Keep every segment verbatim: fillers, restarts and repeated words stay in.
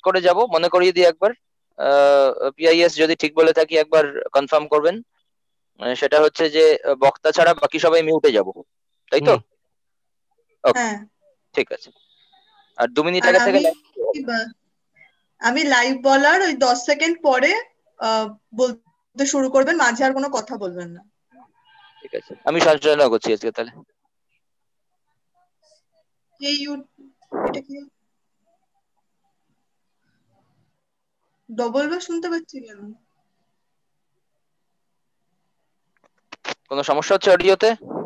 করে যাব, মনে করিয়ে দিই একবার। পিআইএস যদি ঠিক বলে থাকি একবার কনফার্ম করবেন। আহ, সেটা হচ্ছে যে আহ, বক্তা ছাড়া বাকি সবাই মিউটে যাব, তাই তো? হুম। ওকে, হ্যাঁ, ঠিক আছে। আর দু মিনিট আর আগে থেকে আমি live- বা- আমি লাইভ বলার ওই দশ সেকেন্ড পরে আহ, বলতে শুরু করবেন, মাঝে আর কোনো কথা বলবেন না। ঠিক আছে, আমি সঞ্চালনা করছি আজকে তাহলে। এই ইউ- এটা কি ডবল বার শুনতে পাচ্ছি কেন? কোনো সমস্যা হচ্ছে অডিওতে?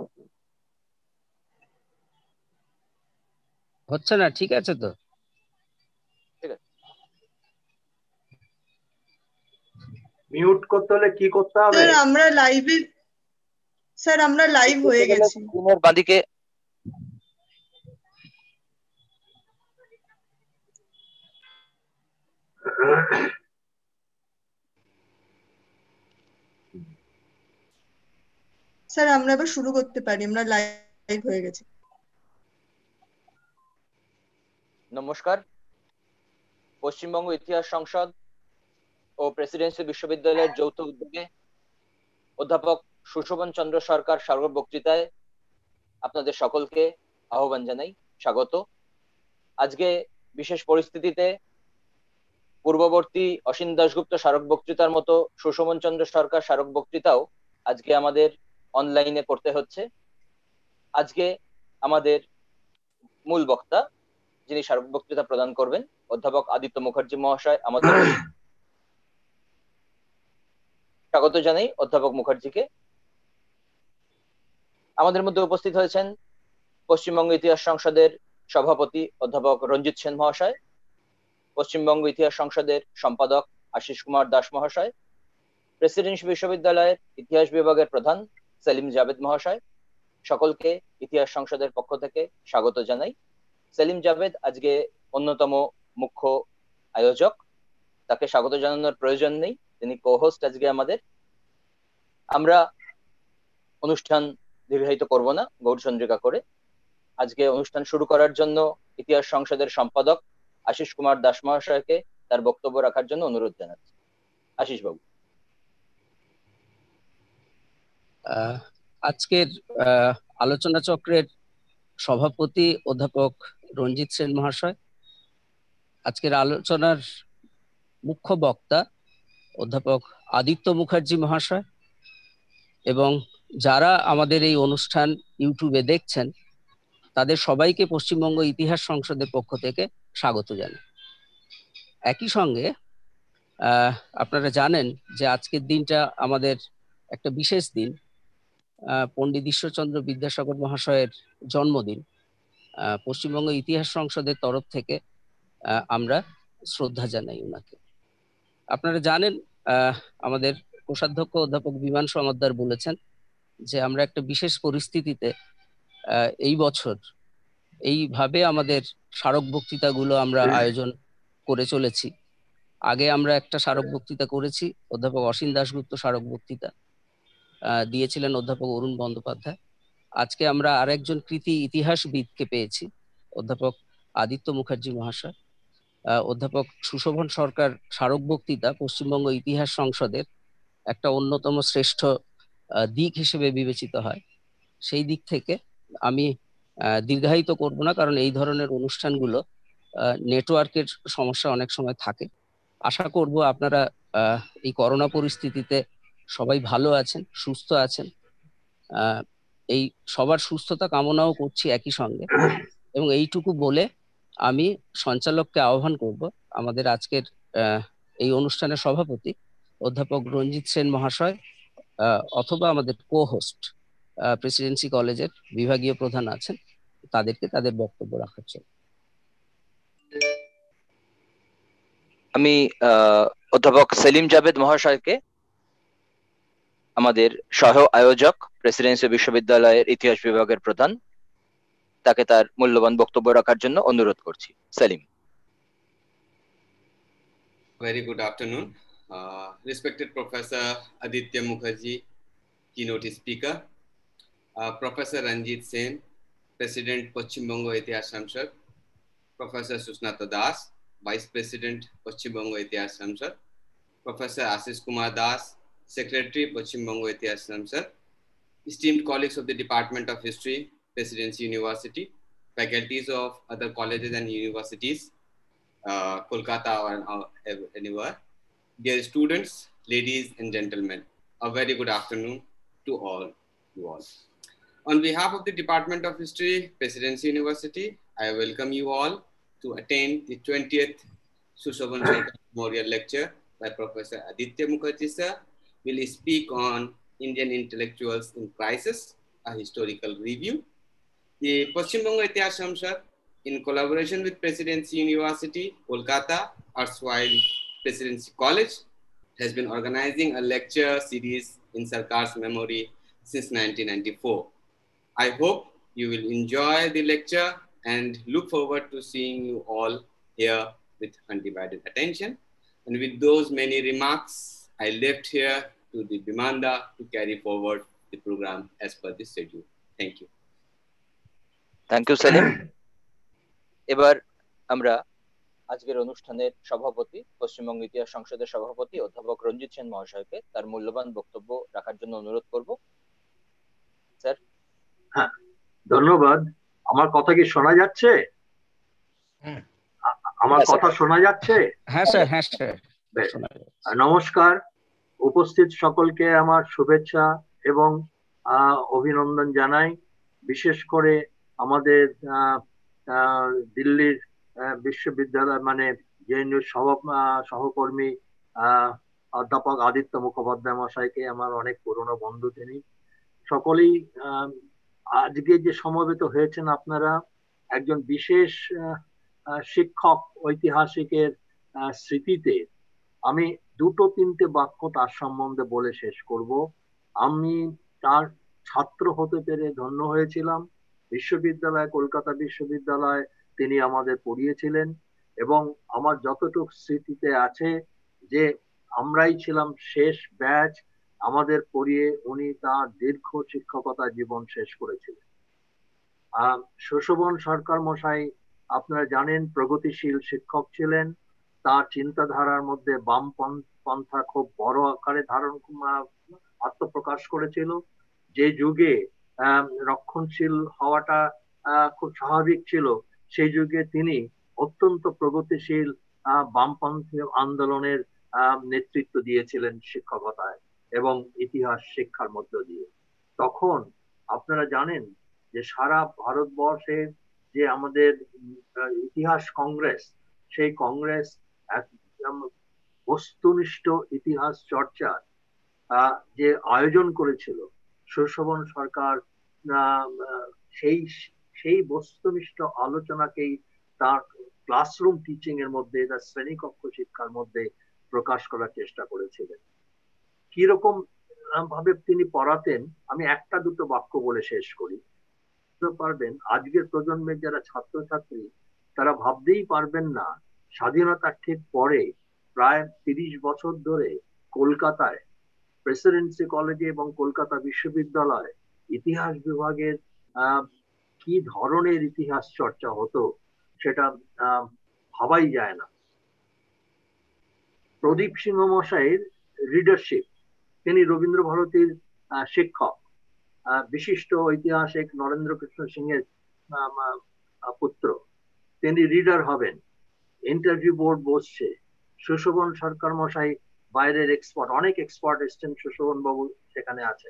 হচ্ছে না, ঠিক আছে তো? ঠিক আছে, মিউট করতে হলে কি করতে হবে? স্যার আমরা লাইভে স্যার আমরা লাইভ হয়ে গেছি। স্ক্রিনের বাঁদিকে স্যার আমরা এবার শুরু করতে পারি, আমরা লাইভ হয়ে গেছি। নমস্কার। পশ্চিমবঙ্গ ইতিহাস সংসদ ও প্রেসিডেন্সি বিশ্ববিদ্যালয়ের যৌথ উদ্যোগে অধ্যাপক সুশোভন চন্দ্র সরকার স্মারক বক্তৃতায় আপনাদের সকলকে আহ্বান জানাই, স্বাগত। আজকে বিশেষ পরিস্থিতিতে পূর্ববর্তী অসীম দাশগুপ্ত স্মারক বক্তৃতার মতো সুশোভন চন্দ্র সরকার স্মারক বক্তৃতাও আজকে আমাদের অনলাইনে করতে হচ্ছে। আজকে আমাদের মূল বক্তা যিনি স্মারক বক্তৃতা প্রদান করবেন, অধ্যাপক আদিত্য মুখার্জি মহাশয় আমাদের মধ্যে। স্বাগত জানাই অধ্যাপক মুখার্জিকে। আমাদের মধ্যে উপস্থিত হয়েছেন পশ্চিমবঙ্গ ইতিহাস সংসদের সভাপতি অধ্যাপক রঞ্জিত সেন মহাশয়, পশ্চিমবঙ্গ ইতিহাস সংসদের সম্পাদক আশিস কুমার দাস মহাশয়, প্রেসিডেন্সি বিশ্ববিদ্যালয়ের ইতিহাস বিভাগের প্রধান সেলিম জাভেদ মহাশয়। সকলকে ইতিহাস সংসদের পক্ষ থেকে স্বাগত জানাই। সেলিম জাভেদ আজকে অন্যতম মুখ্য আয়োজক, তাকে স্বাগত জানানোর প্রয়োজন নেই, তিনি কো-হোস্ট আজকে আমাদের। আমরা অনুষ্ঠান দীর্ঘায়িত করব না, গৌরচন্দ্রিকা করে আজকে অনুষ্ঠান শুরু করার জন্য ইতিহাস সংসদের সম্পাদক আশিস কুমার দাস মহাশয়কে তার বক্তব্য রাখার জন্য অনুরোধ জানাচ্ছি। আশিস বাবু। আহ, আজকের আহ, আলোচনা চক্রের সভাপতি অধ্যাপক রঞ্জিত সেন মহাশয়, আজকের আলোচনার মুখ্য বক্তা অধ্যাপক আদিত্য মুখার্জি মহাশয়, এবং যারা আমাদের এই অনুষ্ঠান ইউটিউবে দেখছেন তাদের সবাইকে পশ্চিমবঙ্গ ইতিহাস সংসদের পক্ষ থেকে স্বাগত জানাই। একই সঙ্গে আহ আপনারা জানেন যে আজকের দিনটা আমাদের একটা বিশেষ দিন, আহ পণ্ডিত ঈশ্বরচন্দ্র বিদ্যাসাগর মহাশয়ের জন্মদিন। আহ পশ্চিমবঙ্গ ইতিহাস সংসদের তরফ থেকে আহ আমরা শ্রদ্ধা জানাই ওনাকে। আপনারা জানেন আহ আমাদের কোষাধ্যক্ষ অধ্যাপক বিমান সমাদ্দার বলেছেন যে আমরা একটা বিশেষ পরিস্থিতিতে আহ এই বছর এইভাবে আমাদের স্মারক বক্তৃতাগুলো আমরা আয়োজন করে চলেছি। আগে আমরা একটা স্মারক বক্তৃতা করেছি, অধ্যাপক অসীম দাশগুপ্ত স্মারক বক্তৃতা আহ দিয়েছিলেন অধ্যাপক অরুণ বন্দ্যোপাধ্যায়। আজকে আমরা আরেকজন কৃতি ইতিহাসবিদকে পেয়েছি, অধ্যাপক আদিত্য মুখার্জি মহাশয়। আহ অধ্যাপক সুশোভন সরকার স্মারক বক্তৃতা পশ্চিমবঙ্গ ইতিহাস সংসদের একটা অন্যতম শ্রেষ্ঠ আহ, দিক হিসেবে বিবেচিত হয়। সেই দিক থেকে আমি আহ, দীর্ঘায়িত করব না, কারণ এই ধরনের অনুষ্ঠানগুলো নেটওয়ার্কের সমস্যা অনেক সময় থাকে। আশা করব আপনারা আহ, এই করোনা পরিস্থিতিতে সবাই ভালো আছেন, সুস্থ আছেন। আহ, এই সবার সুস্থতা কামনাও করছি একই সঙ্গে। এবং এইটুকু বলে আমি সঞ্চালককে আহ্বান করব আমাদের আজকের আহ, এই অনুষ্ঠানের সভাপতি অধ্যাপক রঞ্জিত সেন মহাশয় আহ, অথবা আমাদের কো হোস্ট প্রেসিডেন্সি কলেজের বিভাগীয় প্রধান আছেন, তাদেরকে তাদের বক্তব্য রাখার জন্য। আমি আহ অধ্যাপক সেলিম জাভেদ মহাশয়কে, আমাদের সহ আয়োজক প্রেসিডেন্সি বিশ্ববিদ্যালয়ের ইতিহাস বিভাগের প্রধান, তাকে তার মূল্যবান বক্তব্য রাখার জন্য অনুরোধ করছি। Selim. Very good afternoon. Uh, respected Professor Aditya Mukherjee, keynote speaker, uh, Professor Ranjit Sen, President Paschim Bongo Itihas Samsad, Professor Susnata Das, Vice President, Paschim Bongo Itihas Samsad, Professor Ashish Kumar Das, Secretary, Paschim Bongo Itihas Samsad, esteemed colleagues of the Department of History, Presidency University, faculties of other colleges and universities, uh, Kolkata or uh, anywhere, dear students, ladies and gentlemen, a very good afternoon to all you all. On behalf of the Department of History, Presidency University, I welcome you all to attend the twentieth Sushovan Sarkar Memorial Lecture by Professor Aditya Mukherjee sir, will speak on Indian Intellectuals in Crisis, a historical review. The Paschim Bongo Itihas Samsad, in collaboration with Presidency University, Kolkata, erstwhile Presidency College, has been organizing a lecture series in Sarkar's memory since nineteen ninety-four. I hope you will enjoy the lecture and look forward to seeing you all here with undivided attention. And with those many remarks, I left here to the Bimanda to carry forward the program as per the schedule. Thank you. Thank you, Salim. এবার আমরা আজকের অনুষ্ঠানের সভাপতি, পশ্চিমবঙ্গ ইতিহাস সংসদের সভাপতি অধ্যাপক রঞ্জিত সেন মহাশয়কে তার মূল্যবান বক্তব্য রাখার জন্য অনুরোধ করব। স্যার। হ্যাঁ, ধন্যবাদ। আমার কথা কি শোনা যাচ্ছে? আমার কথা শোনা যাচ্ছে? হ্যাঁ স্যার, হ্যাঁ স্যার। নমস্কার, উপস্থিত সকলকে আমার শুভেচ্ছা এবং অভিনন্দন জানাই। বিশেষ করে আমাদের দিল্লির বিশ্ববিদ্যালয় মানে জেএনইউ সহকর্মী অধ্যাপক আদিত্য মুখোপাধ্যায় মশাইকে, আমার অনেক পুরনো বন্ধু তিনি। সকলেই আজকে যে সমবেত হয়েছেন আপনারা একজন বিশেষ শিক্ষক ঐতিহাসিকের স্মৃতিতে, আমি দুটো তিনটে বাক্য তার সম্বন্ধে বলে শেষ করব। আমি তার ছাত্র হতে পেরে ধন্য হয়েছিলাম। বিশ্ববিদ্যালয়, কলকাতা বিশ্ববিদ্যালয় তিনি আমাদের পড়িয়েছিলেন এবং আমার যতটুকু স্মৃতিতে আছে যে আমরাই ছিলাম শেষ ব্যাচ, আমাদের পড়িয়ে উনি তার দীর্ঘ শিক্ষকতা জীবন শেষ করেছিলেন। আহ শোষবন সরকার মশাই আপনারা জানেন প্রগতিশীল শিক্ষক ছিলেন। তার চিন্তাধারার মধ্যে বাম পন্থা খুব বড় আকারে ধারণ আত্মপ্রকাশ করেছিল। যে যুগে আহ রক্ষণশীল হওয়াটা আহ খুব স্বাভাবিক ছিল, সেই যুগে তিনি অত্যন্ত প্রগতিশীল আহ বামপন্থী আন্দোলনের আহ নেতৃত্ব দিয়েছিলেন শিক্ষকতায় এবং ইতিহাস শিক্ষার মধ্য দিয়ে। তখন আপনারা জানেন যে সারা ভারতবর্ষে যে আমাদের ইতিহাস কংগ্রেস, সেই কংগ্রেস বস্তুনিষ্ঠ ইতিহাস চর্চার যে আয়োজন করেছিল, শোষবন সরকার সেই সেই বস্তুনিষ্ঠ আলোচনাকেই তার ক্লাসরুম টিচিং এর মধ্যে, তার শ্রেণীকক্ষ শিক্ষার মধ্যে প্রকাশ করার চেষ্টা করেছিলেন। কিরকম ভাবে তিনি পড়াতেন আমি একটা দুটো বাক্য বলে শেষ করি। পারবেন আজকের প্রজন্মের যারা ছাত্রছাত্রী তারা ভাবতেই পারবেন না, স্বাধীনতার ঠিক পরে প্রায় তিরিশ বছর ধরে কলকাতায় প্রেসিডেন্সি কলেজে এবং কলকাতা বিশ্ববিদ্যালয়ে ইতিহাস বিভাগের আহ কি ধরনের ইতিহাস চর্চা হতো সেটা আহ ভাবাই যায় না। প্রদীপ সিংহ মশাইয়ের লিডারশিপ, তিনি রবীন্দ্র ভারতীর শিক্ষক, বিশিষ্ট ঐতিহাসিক নরেন্দ্র কৃষ্ণ সিংহের পুত্র, তিনি রিডার হবেন। ইন্টারভিউ বোর্ড বসছে, শোষবন সরকার মশাই বাইরের এক্সপার্ট, অনেক এক্সপার্ট এসছেন, শোষবন বাবু সেখানে আছেন।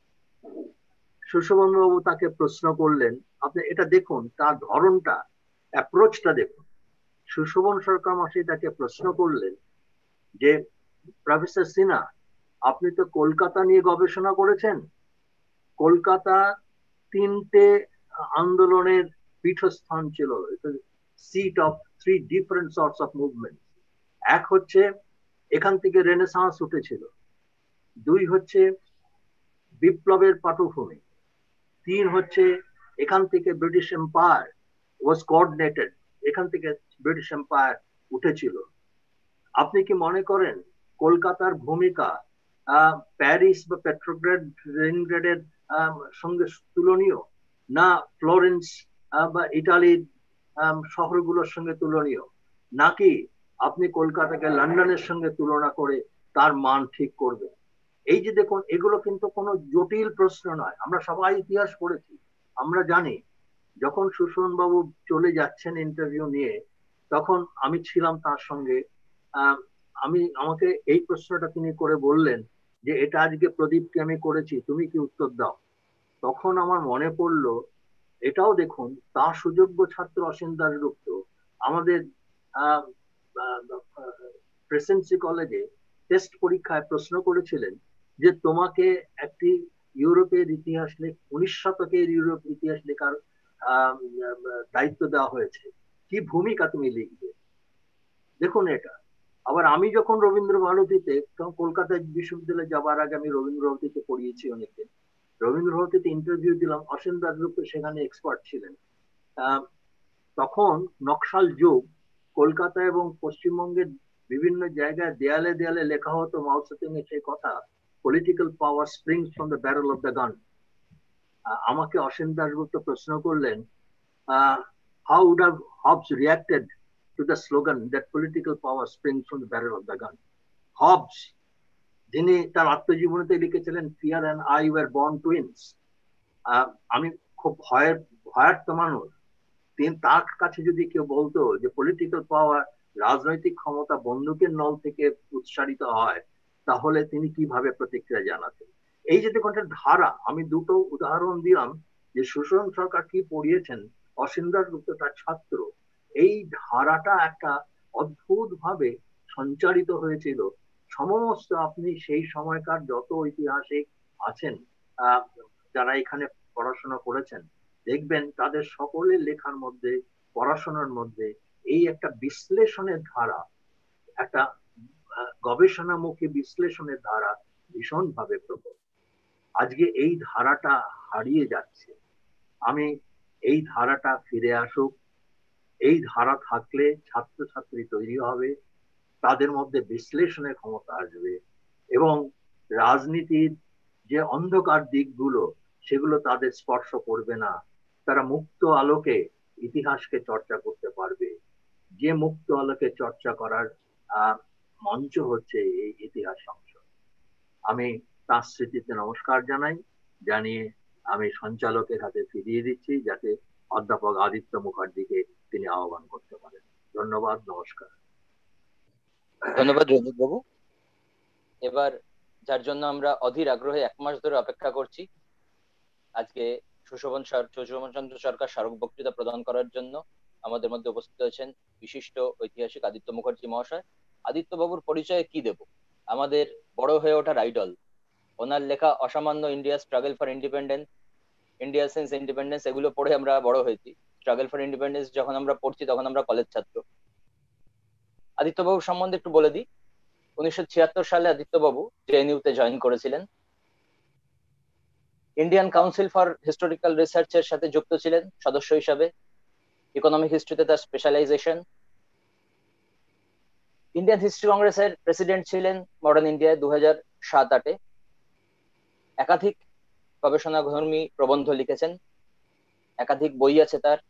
শোষবন বাবু তাকে প্রশ্ন করলেন, আপনি এটা দেখুন তার ধরনটা, অ্যাপ্রোচটা দেখুন। শোষবন সরকার মশাই তাকে প্রশ্ন করলেন যে প্রফেসর সিনহা, আপনি তো কলকাতা নিয়ে গবেষণা করেছেন, কলকাতা তিনটে আন্দোলনের পীঠস্থান ছিল, seat of three different sorts of movement. এক হচ্ছে এখান থেকে রেনেসাঁস উঠেছিল, দুই হচ্ছে বিপ্লবের পটভূমি, তিন হচ্ছে এখান থেকে ব্রিটিশ এম্পায়ার ওয়াজ কোঅর্ডিনেটেড, এখান থেকে ব্রিটিশ এম্পায়ার উঠেছিল। আপনি কি মনে করেন কলকাতার ভূমিকা আহ প্যারিস বা পেট্রোগ্রেড লেনিনগ্রেডের সঙ্গে তুলনীয়, না ফ্লোরেন্স বা ইটালির শহরগুলোর সঙ্গে তুলনীয়? নাকি আপনি কলকাতাকে লন্ডনের সঙ্গে তুলনা করে তার মান ঠিক করবেন? এই যে দেখুন, এগুলো কিন্তু কোনো জটিল প্রশ্ন নয়। আমরা সবাই ইতিহাস পড়েছি, আমরা জানি যখন সুশোভন বাবু চলে যাচ্ছেন ইন্টারভিউ নিয়ে, তখন আমি ছিলাম তার সঙ্গে। আমি আমাকে এই প্রশ্নটা তিনি করে বললেন যে এটা আজকে প্রদীপকে আমি করেছি, তুমি কি উত্তর দাও। তখন আমার মনে পড়লো, এটাও দেখুন, তার সুযোগ্য ছাত্র অসীম দাশগুপ্ত আমাদের প্রেসিডেন্সি কলেজে টেস্ট পরীক্ষায় প্রশ্ন করেছিলেন যে তোমাকে একটি ইউরোপের ইতিহাস লেখ উনিশ শতকের ইউরোপ ইতিহাস লেখার দায়িত্ব দেওয়া হয়েছে, কি ভূমিকা তুমি লিখবে। দেখুন এটা। আবার আমি যখন রবীন্দ্র ভারতীতে, তখন কলকাতা বিশ্ববিদ্যালয়ে যাবার আগে আমি রবীন্দ্র ভারতীতে পড়িয়েছি অনেকদিন, রবীন্দ্র ভারতীতে ইন্টারভিউ দিলাম, অসীম দাশগুপ্ত সেখানে এক্সপার্ট ছিলেন। তখন নকশাল যুগ, কলকাতা এবং পশ্চিমবঙ্গের বিভিন্ন জায়গায় দেয়ালে দেয়ালে লেখা হতো মাও সেতুং এর সেই কথা, political power springs from the barrel of the gun. আমাকে অসীম দাশগুপ্ত প্রশ্ন করলেন, how would have Hobbes reacted to the slogan that political power springs from the barrel of the gun. Hobbes, যিনি তার আত্মজীবনীতে লিখেছিলেন fear and I were born twins. আমি খুব ভয়ের ভয়ার্থ মানুষ, তিনি তার কাছে যদি কেউ বলতো যে পলিটিক্যাল পাওয়ার, রাজনৈতিক ক্ষমতা বন্দুকের নল থেকে উৎসারিত হয়, তাহলে তিনি কিভাবে প্রতিক্রিয়া জানাতেন। এই যে দেখুন ধারা, আমি দুটো উদাহরণ দিলাম যে সুশোভন সরকার কি পড়িয়েছেন, অসীম দাশগুপ্ত তার ছাত্র। এই ধারাটা একটা অদ্ভুত ভাবে সঞ্চারিত হয়েছিল সমস্ত, আপনি সেই সময়কার যত ঐতিহাসিক আছেন যারা এখানে পড়াশোনা করেছেন, দেখবেন তাদের সকলের লেখার মধ্যে, পড়াশোনার মধ্যে এই একটা বিশ্লেষণের ধারা, একটা গবেষণামুখী বিশ্লেষণের ধারা ভীষণ ভাবে প্রবল। আজকে এই ধারাটা হারিয়ে যাচ্ছে। আমি এই ধারাটা ফিরে আসুক, এই ধারা থাকলে ছাত্রছাত্রী তৈরি হবে, তাদের মধ্যে বিশ্লেষণের ক্ষমতা আসবে এবং রাজনীতির যে অন্ধকার দিকগুলো সেগুলো তাদের স্পর্শ করবে না। তারা মুক্ত আলোকে ইতিহাসকে চর্চা করতে পারবে। যে মুক্ত আলোকে চর্চা করার আহ মঞ্চ হচ্ছে এই ইতিহাস সংসদ। আমি তার স্মৃতিতে নমস্কার জানাই, জানিয়ে আমি সঞ্চালকের হাতে ফিরিয়ে দিচ্ছি যাতে অধ্যাপক আদিত্য মুখার্জিকে তিনি আহ্বান করতে পারেন। ধন্যবাদ, নমস্কার। ধন্যবাদ রঞ্জিত বাবু। এবার যার জন্য আমরা অধীর আগ্রহে এক মাস ধরে অপেক্ষা করছি, আজকে সুশোভন সুশোভন চন্দ্র সরকার স্মারক বক্তৃতা প্রদান করার জন্য আমাদের মধ্যে উপস্থিত আছেন বিশিষ্ট ঐতিহাসিক আদিত্য মুখার্জি মহাশয়। আদিত্য বাবুর পরিচয়ে কি দেব? আমাদের বড় হয়ে ওঠার আইডল, ওনার লেখা অসামান্য India struggle for independence, India since independence, এগুলো পড়ে আমরা বড় হয়েছি। স্ট্রাগল ফর ইন্ডিপেন্ডেন্স যখন আমরা পড়ছি তখন আমরা কলেজ ছাত্র। আদিত্য বাবু সম্বন্ধে একটু বলে দিই। উনিশশো ছিয়াত্তর সালে আদিত্য বাবু জেএনইউতে জয়েন করেছিলেন। ইন্ডিয়ান কাউন্সিল ফর হিস্টোরিক্যাল রিসার্চের সাথে যুক্ত ছিলেন সদস্য হিসাবে। ইকোনমিক হিস্ট্রিতে তার স্পেশালাইজেশন। ইন্ডিয়ান হিস্ট্রি কংগ্রেসের প্রেসিডেন্ট ছিলেন মডার্ন ইন্ডিয়ায় দু হাজার সাত আটে। একাধিক গবেষণাধর্মী প্রবন্ধ লিখেছেন, একাধিক বই আছে তার।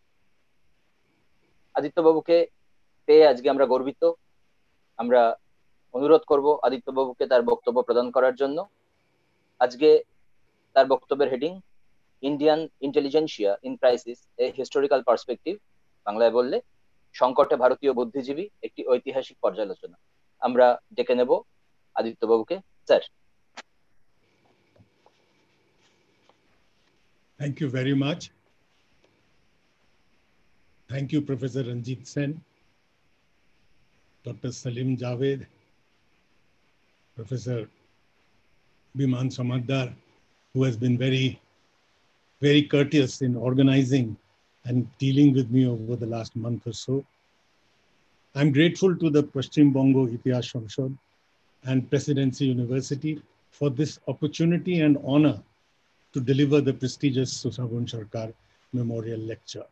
আদিত্য বাবুকে পেয়ে আজকে আমরা গর্বিত। আমরা অনুরোধ করব আদিত্য বাবুকে তার বক্তব্য প্রদান করার জন্য। আজকে তার বক্তব্যের heading Indian intelligentsia in crisis, a historical perspective, বাংলায় বললে সংকটে ভারতীয় বুদ্ধিজীবী, একটি ঐতিহাসিক পর্যালোচনা। আমরা ডেকে নেব আদিত্য বাবুকে। Sir. Thank you very much. Thank you, Professor Ranjit Sen, Doctor Salim Javed, Professor Biman Samaddar, who has been very, very courteous in organizing and dealing with me over the last month or so. I'm grateful to the Paschim Bongo Itihaas Samshad and Presidency University for this opportunity and honor to deliver the prestigious Sushobhan Sarkar Memorial Lecture.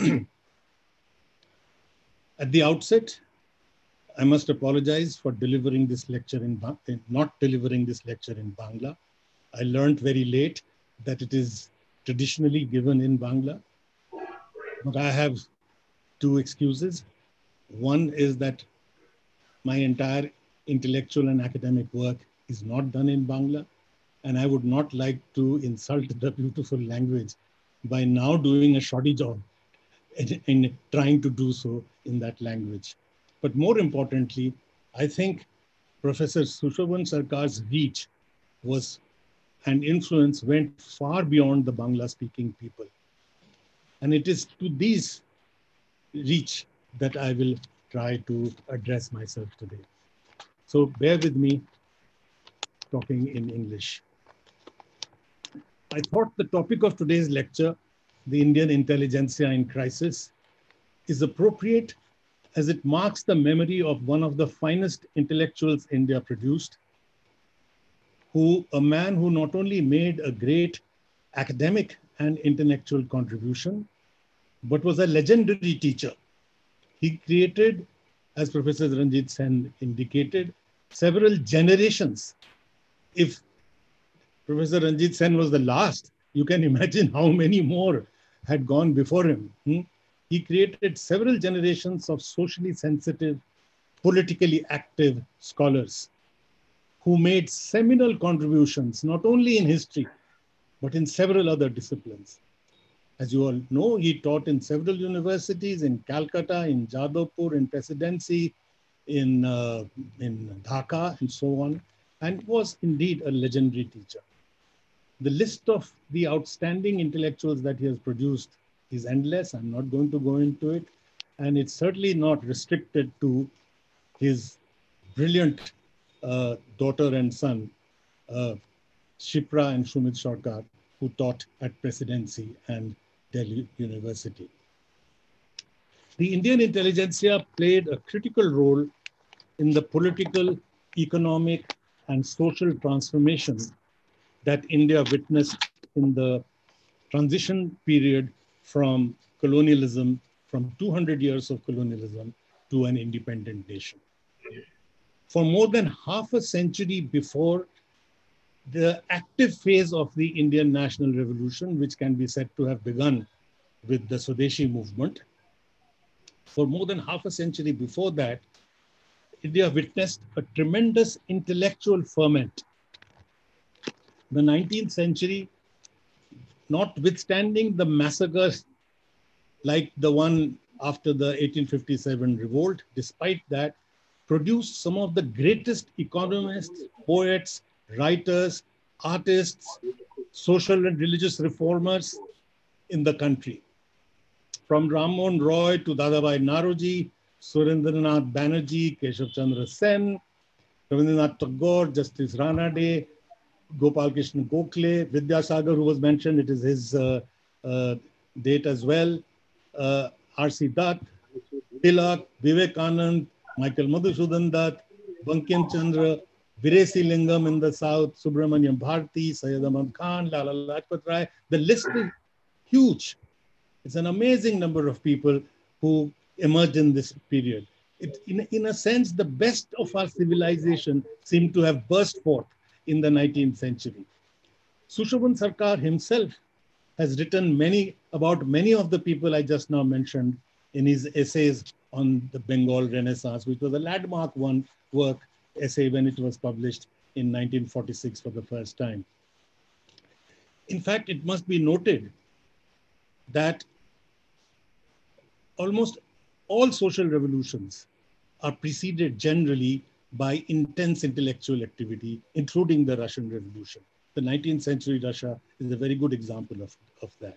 At the outset, I must apologize for delivering this lecture in, not delivering this lecture in Bangla. I learned very late that it is traditionally given in Bangla, but I have two excuses. One is that my entire intellectual and academic work is not done in Bangla, and I would not like to insult the beautiful language by now doing a shoddy job in, in trying to do so in that language. But more importantly, I think Professor Sushovan Sarkar's reach was and influence went far beyond the Bangla-speaking people. And it is to these reach that I will try to address myself today. So bear with me talking in English. I thought the topic of today's lecture, the Indian intelligentsia in crisis, is appropriate as it marks the memory of one of the finest intellectuals India produced, who, a man who not only made a great academic and intellectual contribution, but was a legendary teacher. He created, as Professor Ranjit Sen indicated, several generations. If Professor Ranjit Sen was the last, you can imagine how many more had gone before him. Hmm? He created several generations of socially sensitive, politically active scholars who made seminal contributions, not only in history, but in several other disciplines. As you all know, he taught in several universities, in Calcutta, in Jadavpur, in Presidency, in, uh, in Dhaka, and so on, and was indeed a legendary teacher. The list of the outstanding intellectuals that he has produced is endless. I'm not going to go into it. And it's certainly not restricted to his brilliant uh, daughter and son, uh, Shipra and Shumit Sarkar, who taught at Presidency and Delhi University. The Indian intelligentsia played a critical role in the political, economic, and social transformation that India witnessed in the transition period from colonialism, from two hundred years of colonialism to an independent nation. For more than half a century before the active phase of the Indian national revolution, which can be said to have begun with the Swadeshi movement, for more than half a century before that, India witnessed a tremendous intellectual ferment. The nineteenth century, notwithstanding the massacres like the one after the eighteen fifty-seven revolt, despite that, produced some of the greatest economists, poets, writers, artists, social and religious reformers in the country. From Ram Mohan Roy to Dadabhai Naroji, Surendranath Banerjee, Keshav Chandra Sen, Rabindranath Tagore, Justice Ranade, Gopal Krishna Gokhale, Vidyasagar, who was mentioned, it is his uh, uh, date as well, uh, R C Dutt, Tilak, Vivekanand, Michael Madhusudan Dutt, Bankim Chandra, Viresi Lingam in the south, Subramanyam Bharati, Syed Ahmad Khan, Lala Lajpat Rai. The list is huge. It's an amazing number of people who emerged in this period. It, in, in a sense, the best of our civilization seemed to have burst forth in the nineteenth century. Sushovan Sarkar himself has written many about many of the people I just now mentioned in his essays on the Bengal Renaissance, which was a landmark one work essay when it was published in nineteen forty-six for the first time. In fact, it must be noted that almost all social revolutions are preceded generally by intense intellectual activity, including the Russian Revolution. The nineteenth century Russia is a very good example of, of that.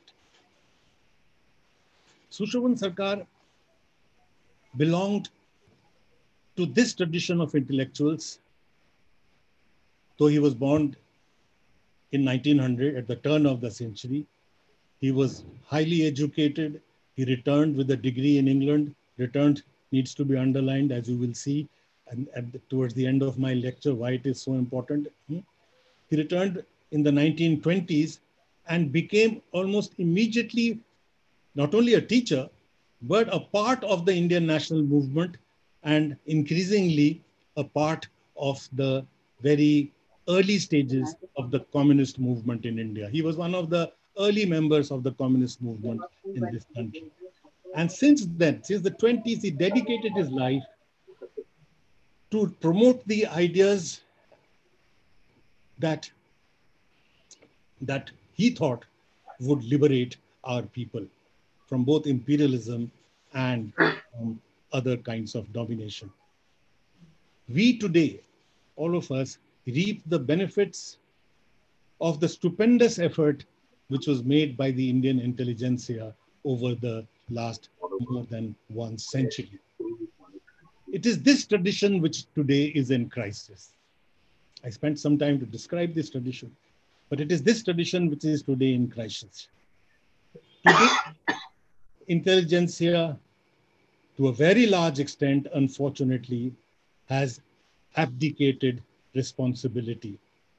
Sushovan Sarkar belonged to this tradition of intellectuals, though he was born in nineteen hundred at the turn of the century. He was highly educated. He returned with a degree in England. Returned needs to be underlined, as you will see, and at the, towards the end of my lecture, why it is so important. He returned in the nineteen twenties and became almost immediately not only a teacher, but a part of the Indian national movement and increasingly a part of the very early stages of the communist movement in India. He was one of the early members of the communist movement in this country. And since then, since the twenties, he dedicated his life to promote the ideas that, that he thought would liberate our people from both imperialism and um, other kinds of domination. We today, all of us, reap the benefits of the stupendous effort which was made by the Indian intelligentsia over the last more than one century. It is this tradition which today is in crisis. I spent some time to describe this tradition, but it is this tradition which is today in crisis. Today, intelligentsia, to a very large extent, unfortunately, has abdicated responsibility.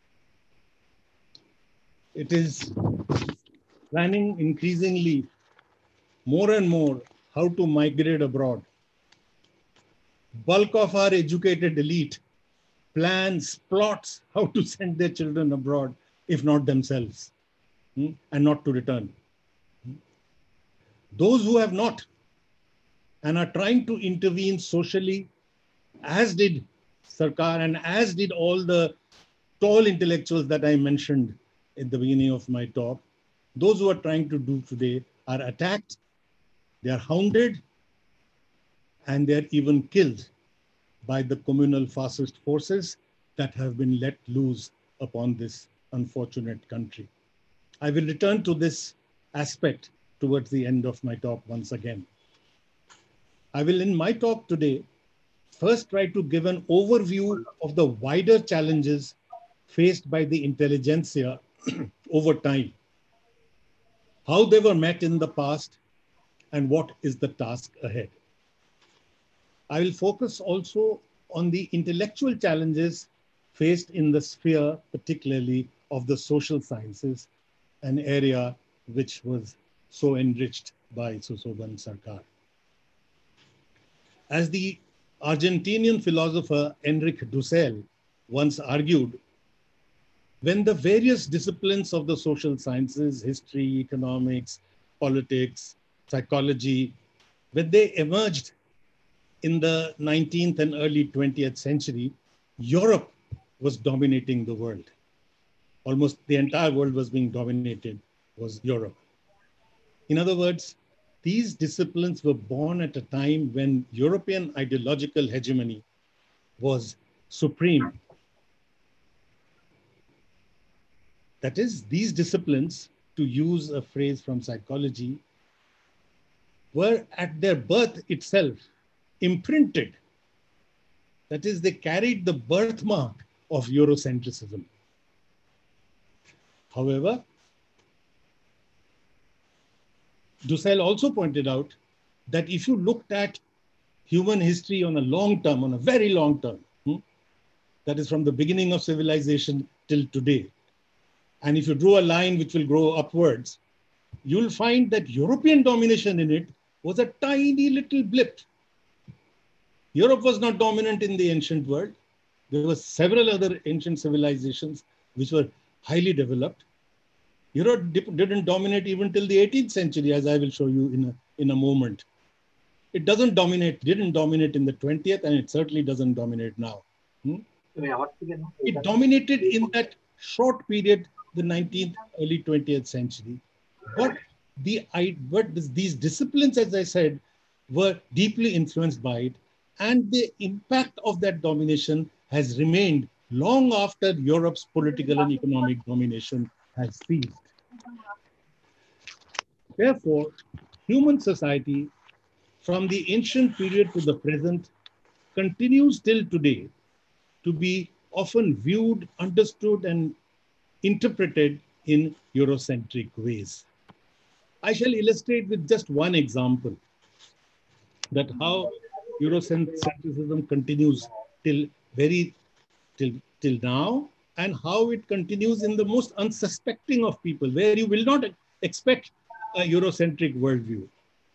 It is planning increasingly more and more how to migrate abroad. Bulk of our educated elite plans, plots how to send their children abroad, if not themselves, hmm, and not to return. Those who have not and are trying to intervene socially, as did Sarkar and as did all the tall intellectuals that I mentioned at the beginning of my talk, those who are trying to do today are attacked, they are hounded, and they are even killed by the communal fascist forces that have been let loose upon this unfortunate country. I will return to this aspect towards the end of my talk once again. I will, in my talk today, first try to give an overview of the wider challenges faced by the intelligentsia over time, how they were met in the past, and what is the task ahead. I will focus also on the intellectual challenges faced in the sphere, particularly of the social sciences, an area which was so enriched by Sushobhan Sarkar. As the Argentinian philosopher Enrique Dussel once argued, when the various disciplines of the social sciences, history, economics, politics, psychology, when they emerged in the nineteenth and early twentieth century, Europe was dominating the world. Almost the entire world was being dominated, was Europe. In other words, these disciplines were born at a time when European ideological hegemony was supreme. That is, these disciplines, to use a phrase from psychology, were at their birth itself imprinted. That is, they carried the birthmark of Eurocentrism. However, Dussel also pointed out that if you looked at human history on a long term, on a very long term, hmm, that is from the beginning of civilization till today, and if you drew a line which will grow upwards, you'll find that European domination in it was a tiny little blip. Europe was not dominant in the ancient world. There were several other ancient civilizations which were highly developed. Europe didn't dominate even till the eighteenth century, as I will show you in a, in a moment. It doesn't dominate, didn't dominate in the twentieth, and it certainly doesn't dominate now. Hmm? It dominated in that short period, the nineteenth, early twentieth century. But, the, but this, these disciplines, as I said, were deeply influenced by it, and the impact of that domination has remained long after Europe's political and economic domination has ceased. Therefore, human society, from the ancient period to the present, continues till today to be often viewed, understood, and interpreted in Eurocentric ways. I shall illustrate with just one example that how Eurocentrism continues till very till, till now, and how it continues in the most unsuspecting of people, where you will not expect a Eurocentric worldview.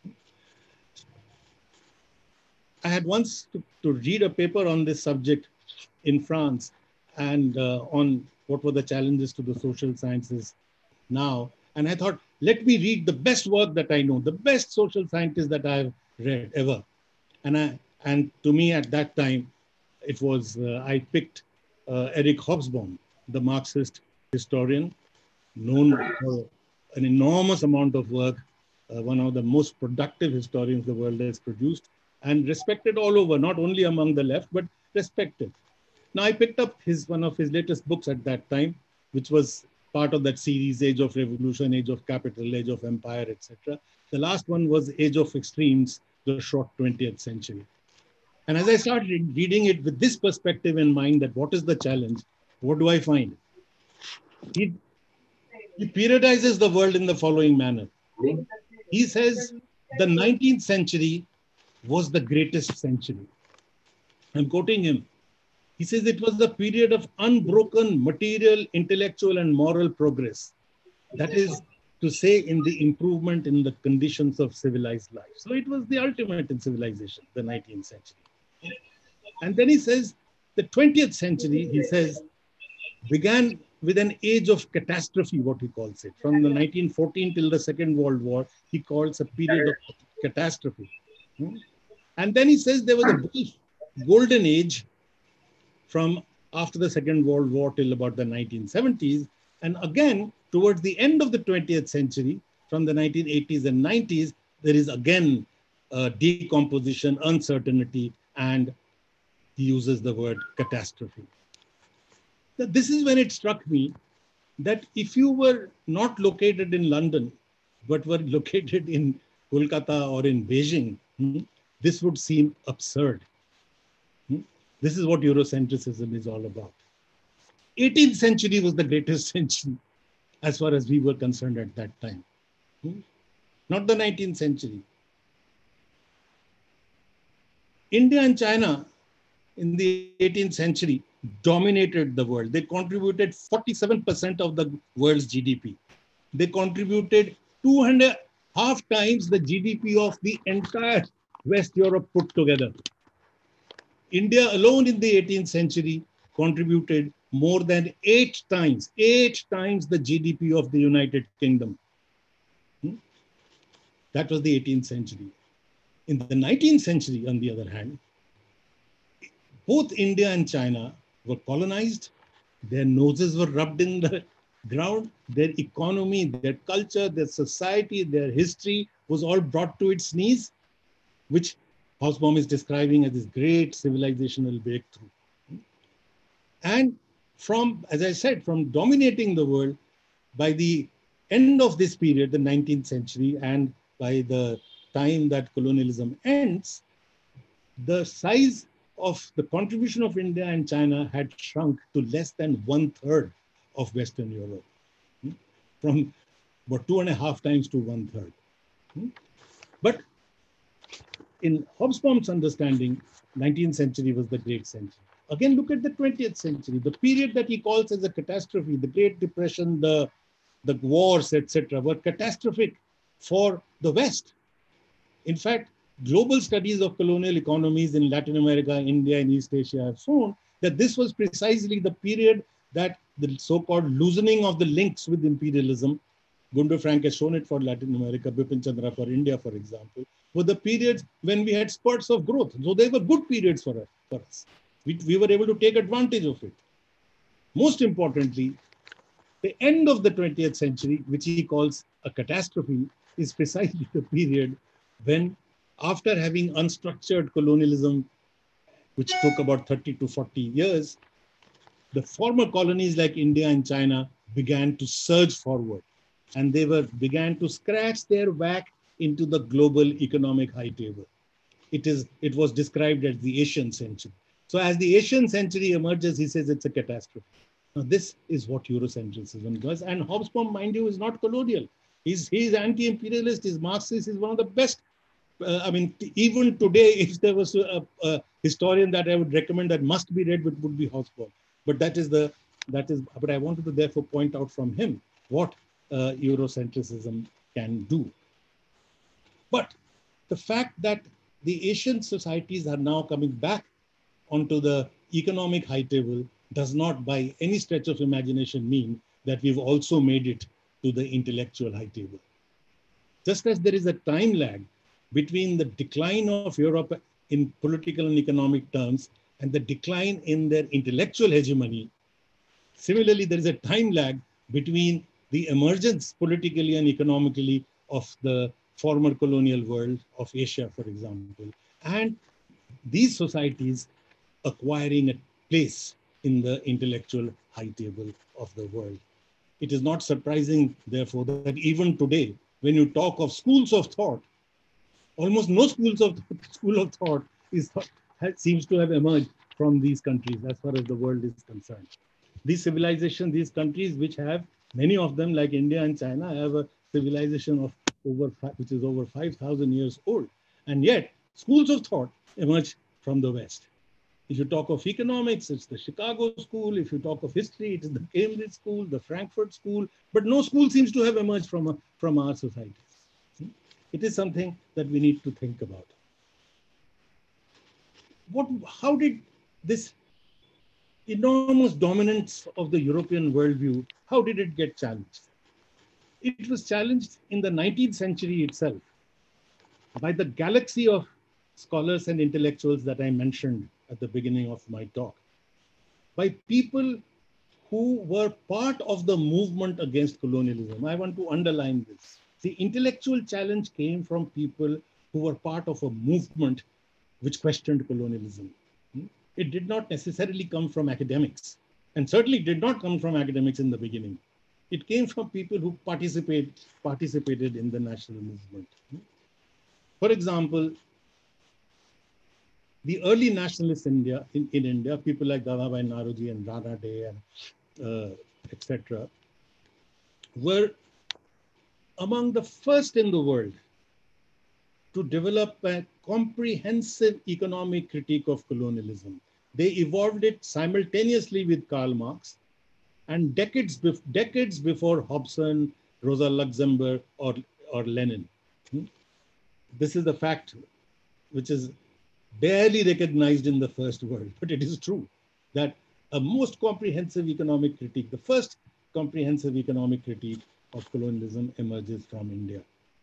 I had once to, to read a paper on this subject in France, and uh, on what were the challenges to the social sciences now. And I thought, let me read the best work that I know, the best social scientist that I've read ever. And I, and to me at that time, it was, uh, I picked uh, Eric Hobsbawm, the Marxist historian, known for an enormous amount of work, uh, one of the most productive historians the world has produced, and respected all over, not only among the left, but respected. Now, I picked up his one of his latest books at that time, which was part of that series, Age of Revolution, Age of Capital, Age of Empire, et cetera. The last one was Age of Extremes, the short twentieth century. And as I started reading it with this perspective in mind, that what is the challenge, what do I find? He, he periodizes the world in the following manner. He says the nineteenth century was the greatest century. I'm quoting him. He says it was the period of unbroken material, intellectual, and moral progress. That is to say, in the improvement in the conditions of civilized life. So it was the ultimate in civilization, the nineteenth century. And then he says the twentieth century, he says, began with an age of catastrophe, what he calls it. From the nineteen fourteen till the Second World War, he calls a period of catastrophe. And then he says there was a golden age from after the Second World War till about the nineteen seventies. And again, towards the end of the twentieth century, from the nineteen eighties and nineties, there is again uh, decomposition, uncertainty, and he uses the word catastrophe. This is when it struck me that if you were not located in London, but were located in Kolkata or in Beijing, hmm, this would seem absurd. Hmm? This is what Eurocentrism is all about. eighteenth century was the greatest century as far as we were concerned at that time. Hmm? Not the nineteenth century. India and China in the eighteenth century dominated the world. They contributed forty-seven percent of the world's G D P. They contributed two and a half times the G D P of the entire West Europe put together. India alone in the eighteenth century contributed more than eight times, eight times the G D P of the United Kingdom. Hmm? That was the eighteenth century. In the nineteenth century, on the other hand, both India and China were colonized. Their noses were rubbed in the ground. Their economy, their culture, their society, their history was all brought to its knees, which Hobsbawm is describing as this great civilizational breakthrough. And from, as I said, from dominating the world, by the end of this period, the nineteenth century, and by the time that colonialism ends, the size of the contribution of India and China had shrunk to less than one third of Western Europe, hmm? from about two and a half times to one third. Hmm? But in Hobsbawm's understanding, nineteenth century was the great century. Again, look at the twentieth century, the period that he calls as a catastrophe, the Great Depression, the, the wars, et cetera, were catastrophic for the West. In fact, global studies of colonial economies in Latin America, India, and East Asia have shown that this was precisely the period that the so-called loosening of the links with imperialism, Gunder Frank has shown it for Latin America, Bipin Chandra for India, for example, were the periods when we had spurts of growth. So they were good periods for us. For us. We, we were able to take advantage of it. Most importantly, the end of the twentieth century, which he calls a catastrophe, is precisely the period when, after having unstructured colonialism, which took about thirty to forty years, the former colonies like India and China began to surge forward, and they were began to scratch their way into the global economic high table. It is, it was described as the Asian century. So as the Asian century emerges, he says it's a catastrophe. Now this is what Eurocentrism does. And Hobsbawm, mind you, is not colonial. He's, he's anti-imperialist, he's Marxist, he's one of the best. Uh, I mean, even today, if there was a, a historian that I would recommend that must be read, it would be Hobsbawm. But that is the, that is, but I wanted to therefore point out from him what uh, Eurocentrism can do. But the fact that the Asian societies are now coming back onto the economic high table does not by any stretch of imagination mean that we've also made it to the intellectual high table. just as there is a time lag between the decline of Europe in political and economic terms and the decline in their intellectual hegemony, similarly, there is a time lag between the emergence politically and economically of the former colonial world of Asia, for example, and these societies acquiring a place in the intellectual high table of the world. It is not surprising, therefore, that even today, when you talk of schools of thought, almost no schools of school of thought is, seems to have emerged from these countries as far as the world is concerned. These civilizations, these countries which have, many of them like India and China, have a civilization of over, which is over five thousand years old. And yet, schools of thought emerge from the West. If you talk of economics, it's the Chicago School. If you talk of history, it is the Cambridge School, the Frankfurt School. But no school seems to have emerged from, a, from our societies. It is something that we need to think about. What, how did this enormous dominance of the European worldview, how did it get challenged? It was challenged in the nineteenth century itself by the galaxy of scholars and intellectuals that I mentioned at the beginning of my talk, by people who were part of the movement against colonialism. I want to underline this. The intellectual challenge came from people who were part of a movement which questioned colonialism. It did not necessarily come from academics, and certainly did not come from academics in the beginning. It came from people who participate, participated in the national movement. For example, the early nationalists in India, in, in India, people like Dadabhai Naoroji and Rana Day, and uh, et cetera, were among the first in the world to develop a comprehensive economic critique of colonialism. They evolved it simultaneously with Karl Marx, and decades, bef decades before Hobson, Rosa Luxemburg, or, or Lenin. This is the fact which is barely recognized in the first world, but it is true that a most comprehensive economic critique, the first comprehensive economic critique of colonialism emerges from India.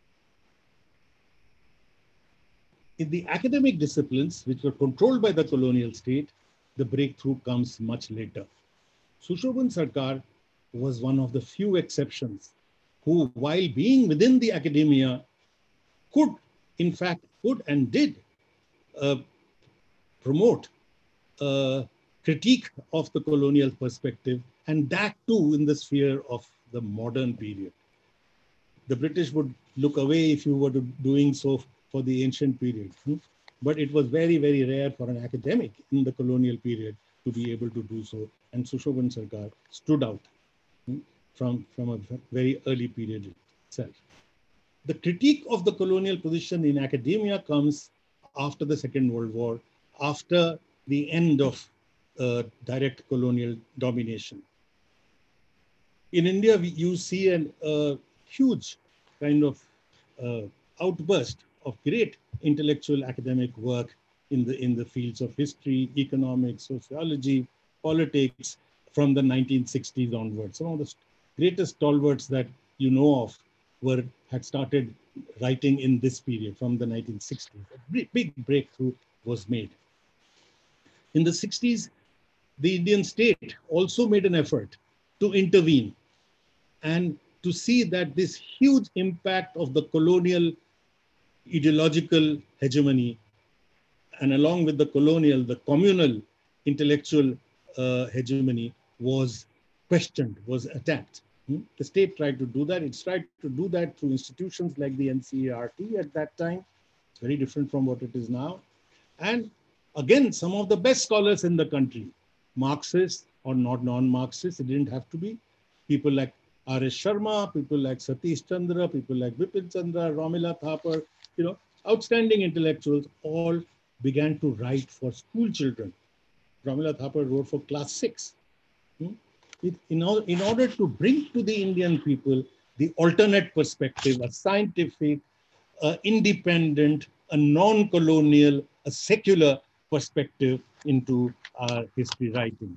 In the academic disciplines, which were controlled by the colonial state, the breakthrough comes much later. Sushobhan Sarkar was one of the few exceptions who, while being within the academia, could, in fact, could and did uh, promote a critique of the colonial perspective, and that too in the sphere of the modern period. The British would look away if you were to doing so for the ancient period. But it was very, very rare for an academic in the colonial period to be able to do so. And Sushobhan Sarkar stood out from, from a very early period itself. The critique of the colonial position in academia comes after the Second World War, after the end of uh, direct colonial domination. In India, we, you see a uh, huge kind of uh, outburst of great intellectual academic work in the, in the fields of history, economics, sociology, politics from the nineteen sixties onwards. Some of the greatest stalwarts that you know of were, had started writing in this period from the nineteen sixties. A big breakthrough was made. In the sixties, the Indian state also made an effort to intervene and to see that this huge impact of the colonial ideological hegemony, and along with the colonial, the communal intellectual uh, hegemony was questioned, was attacked. Hmm? The state tried to do that. It's tried to do that through institutions like the N C E R T at that time. It's very different from what it is now. And again, some of the best scholars in the country, Marxists or not non-Marxists, it didn't have to be, people like R S Sharma, people like Satish Chandra, people like Vipin Chandra, Romila Thapar, you know, outstanding intellectuals all began to write for school children. Romila Thapar wrote for class six. Hmm? It, in, all, in order to bring to the Indian people the alternate perspective, a scientific, uh, independent, a non-colonial, a secular perspective into our history writing.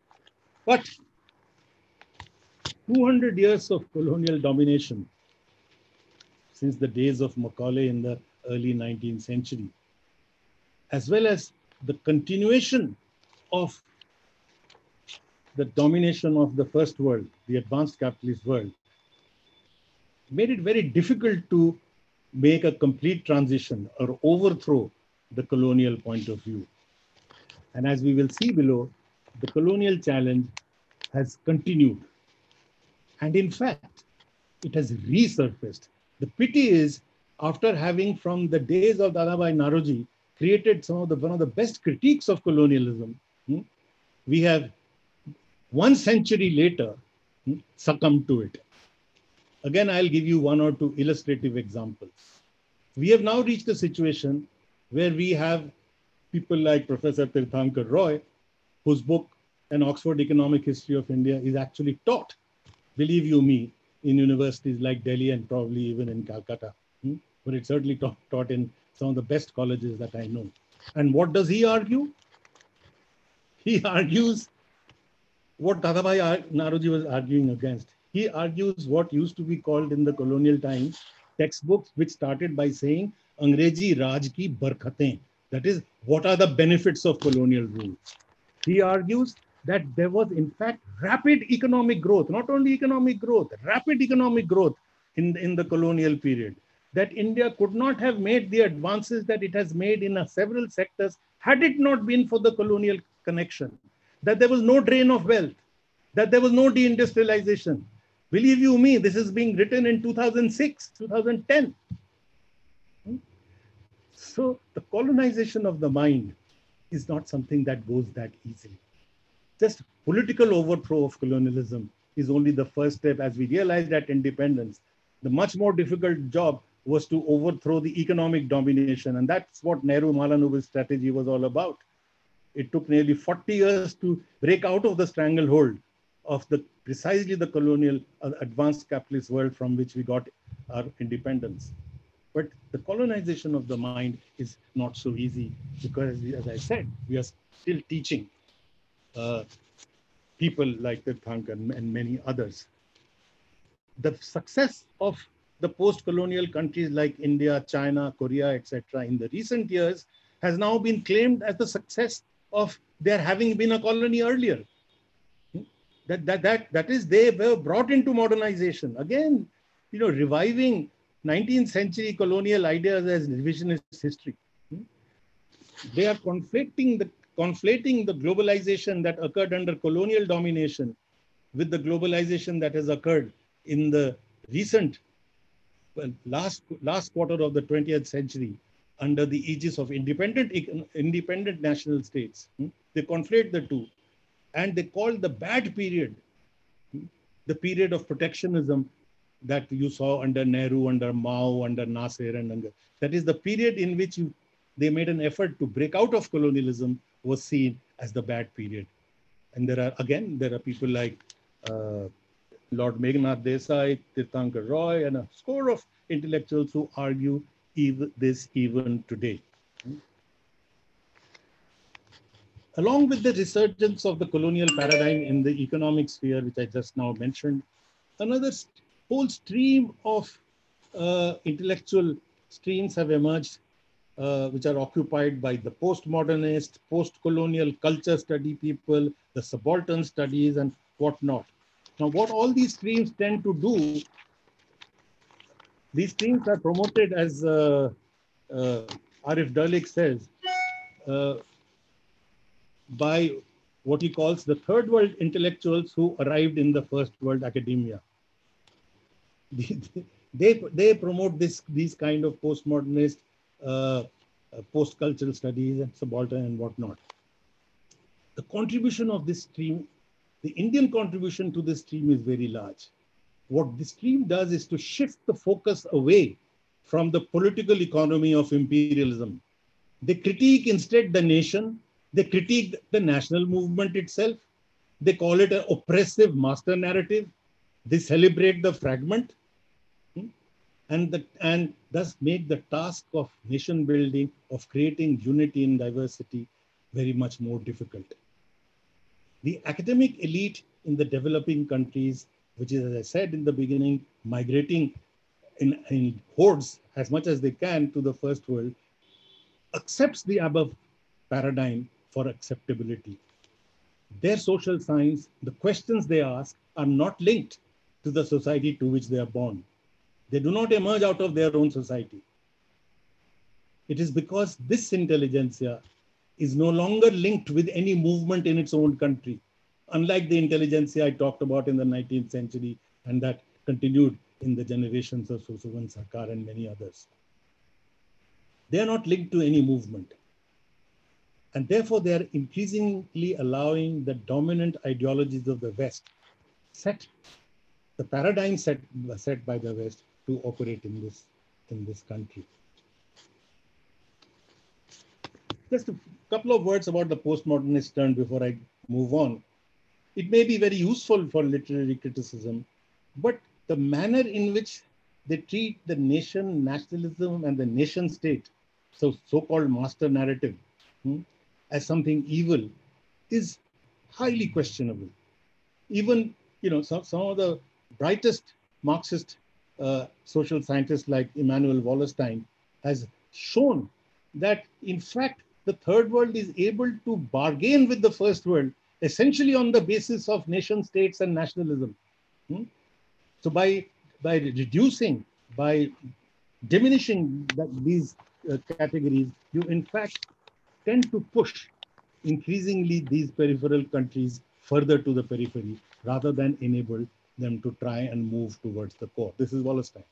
But two hundred years of colonial domination since the days of Macaulay in the early nineteenth century, as well as the continuation of the domination of the first world, the advanced capitalist world, made it very difficult to make a complete transition or overthrow the colonial point of view. And as we will see below, the colonial challenge has continued. And in fact, it has resurfaced. The pity is, after having from the days of Dadabhai Naoroji created some of the, one of the best critiques of colonialism, hmm, we have one century later hmm, succumbed to it. Again, I'll give you one or two illustrative examples. We have now reached a situation where we have people like Professor Tirthankar Roy, whose book, An Oxford Economic History of India, is actually taught, believe you me, in universities like Delhi and probably even in Calcutta. Hmm? But it's certainly taught, taught in some of the best colleges that I know. And what does he argue? He argues what Dadabhai Naoroji was arguing against. He argues what used to be called in the colonial times textbooks, which started by saying Angreji Raj ki barkatein. That is, what are the benefits of colonial rule? He argues that there was, in fact, rapid economic growth, not only economic growth, rapid economic growth in, in the colonial period. That India could not have made the advances that it has made in uh, several sectors had it not been for the colonial connection. That there was no drain of wealth, that there was no deindustrialization. Believe you me, this is being written in two thousand six, two thousand ten. So the colonization of the mind is not something that goes that easily. Just political overthrow of colonialism is only the first step. As we realized at independence, the much more difficult job was to overthrow the economic domination. And that's what Nehru-Mahalanobis strategy was all about. It took nearly forty years to break out of the stranglehold of the precisely the colonial uh, advanced capitalist world from which we got our independence. But the colonization of the mind is not so easy because, as I said, we are still teaching uh, people like Tirthankar and many others. The success of the post-colonial countries like India, China, Korea, et cetera in the recent years has now been claimed as the success of their having been a colony earlier. That, that, that, that is, they were brought into modernization. Again, you know, reviving nineteenth century colonial ideas as revisionist history. They are conflating the, conflating the globalization that occurred under colonial domination with the globalization that has occurred in the recent, well, last, last quarter of the twentieth century under the aegis of independent, independent national states. They conflate the two. And they call the bad period, the period of protectionism that you saw under Nehru, under Mao, under Nasser, and under, that is the period in which you, they made an effort to break out of colonialism was seen as the bad period. And there are, again, there are people like uh, Lord Meghnad Desai, Tirthankar Roy, and a score of intellectuals who argue even this even today. Along with the resurgence of the colonial paradigm in the economic sphere, which I just now mentioned, another whole stream of uh, intellectual streams have emerged, uh, which are occupied by the postmodernist, post-colonial culture study people, the subaltern studies, and whatnot. Now, what all these streams tend to do, these streams are promoted as uh, uh, Arif Dirlik says, uh, by what he calls the third world intellectuals who arrived in the first world academia. They, they, they promote this, these kind of postmodernist, uh, uh, post-cultural studies and subaltern and whatnot. The contribution of this stream, the Indian contribution to this stream is very large. What this stream does is to shift the focus away from the political economy of imperialism. They critique instead the nation. They critique the national movement itself. They call it an oppressive master narrative. They celebrate the fragment and, the, and thus make the task of nation building, of creating unity in diversity, very much more difficult. The academic elite in the developing countries, which is, as I said in the beginning, migrating in, in hordes as much as they can to the first world, accepts the above paradigm for acceptability. Their social science, the questions they ask, are not linked to the society to which they are born. They do not emerge out of their own society. It is because this intelligentsia is no longer linked with any movement in its own country, unlike the intelligentsia I talked about in the nineteenth century and that continued in the generations of Susuvan Sarkar and many others. They are not linked to any movement. And therefore, they are increasingly allowing the dominant ideologies of the West, set, the paradigm set, set by the West, to operate in this, in this country. Just a couple of words about the postmodernist turn before I move on. It may be very useful for literary criticism, but the manner in which they treat the nation, nationalism, and the nation state, so so-called master narrative, hmm, as something evil, is highly questionable. Even, you know, some, some of the brightest Marxist uh, social scientists like Immanuel Wallerstein has shown that, in fact, the third world is able to bargain with the first world essentially on the basis of nation states and nationalism. Hmm? So by, by reducing, by diminishing that, these uh, categories, you in fact tend to push increasingly these peripheral countries further to the periphery rather than enable them to try and move towards the core. This is Wallerstein.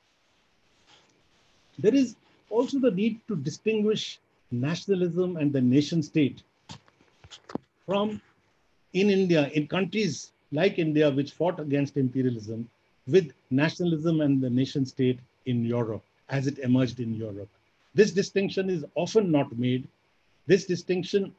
There is also the need to distinguish nationalism and the nation state from, in India, in countries like India, which fought against imperialism, with nationalism and the nation state in Europe, as it emerged in Europe. This distinction is often not made. This distinction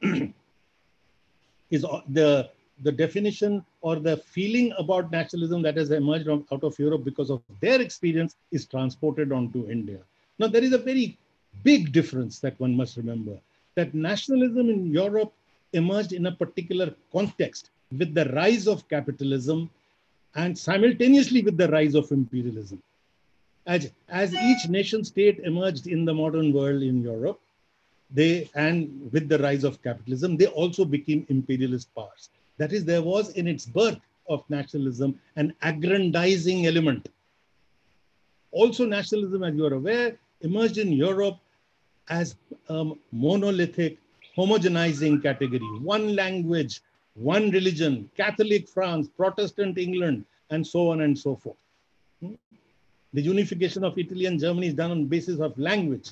is the, the definition or the feeling about nationalism that has emerged out of Europe because of their experience is transported onto India. Now, there is a very big difference that one must remember, that nationalism in Europe emerged in a particular context with the rise of capitalism and simultaneously with the rise of imperialism. As, as each nation state emerged in the modern world in Europe, they, and with the rise of capitalism, they also became imperialist powers. That is, there was in its birth of nationalism an aggrandizing element. Also, nationalism, as you are aware, emerged in Europe as a monolithic, homogenizing category. One language, one religion, Catholic France, Protestant England, and so on and so forth. The unification of Italy and Germany is done on the basis of language.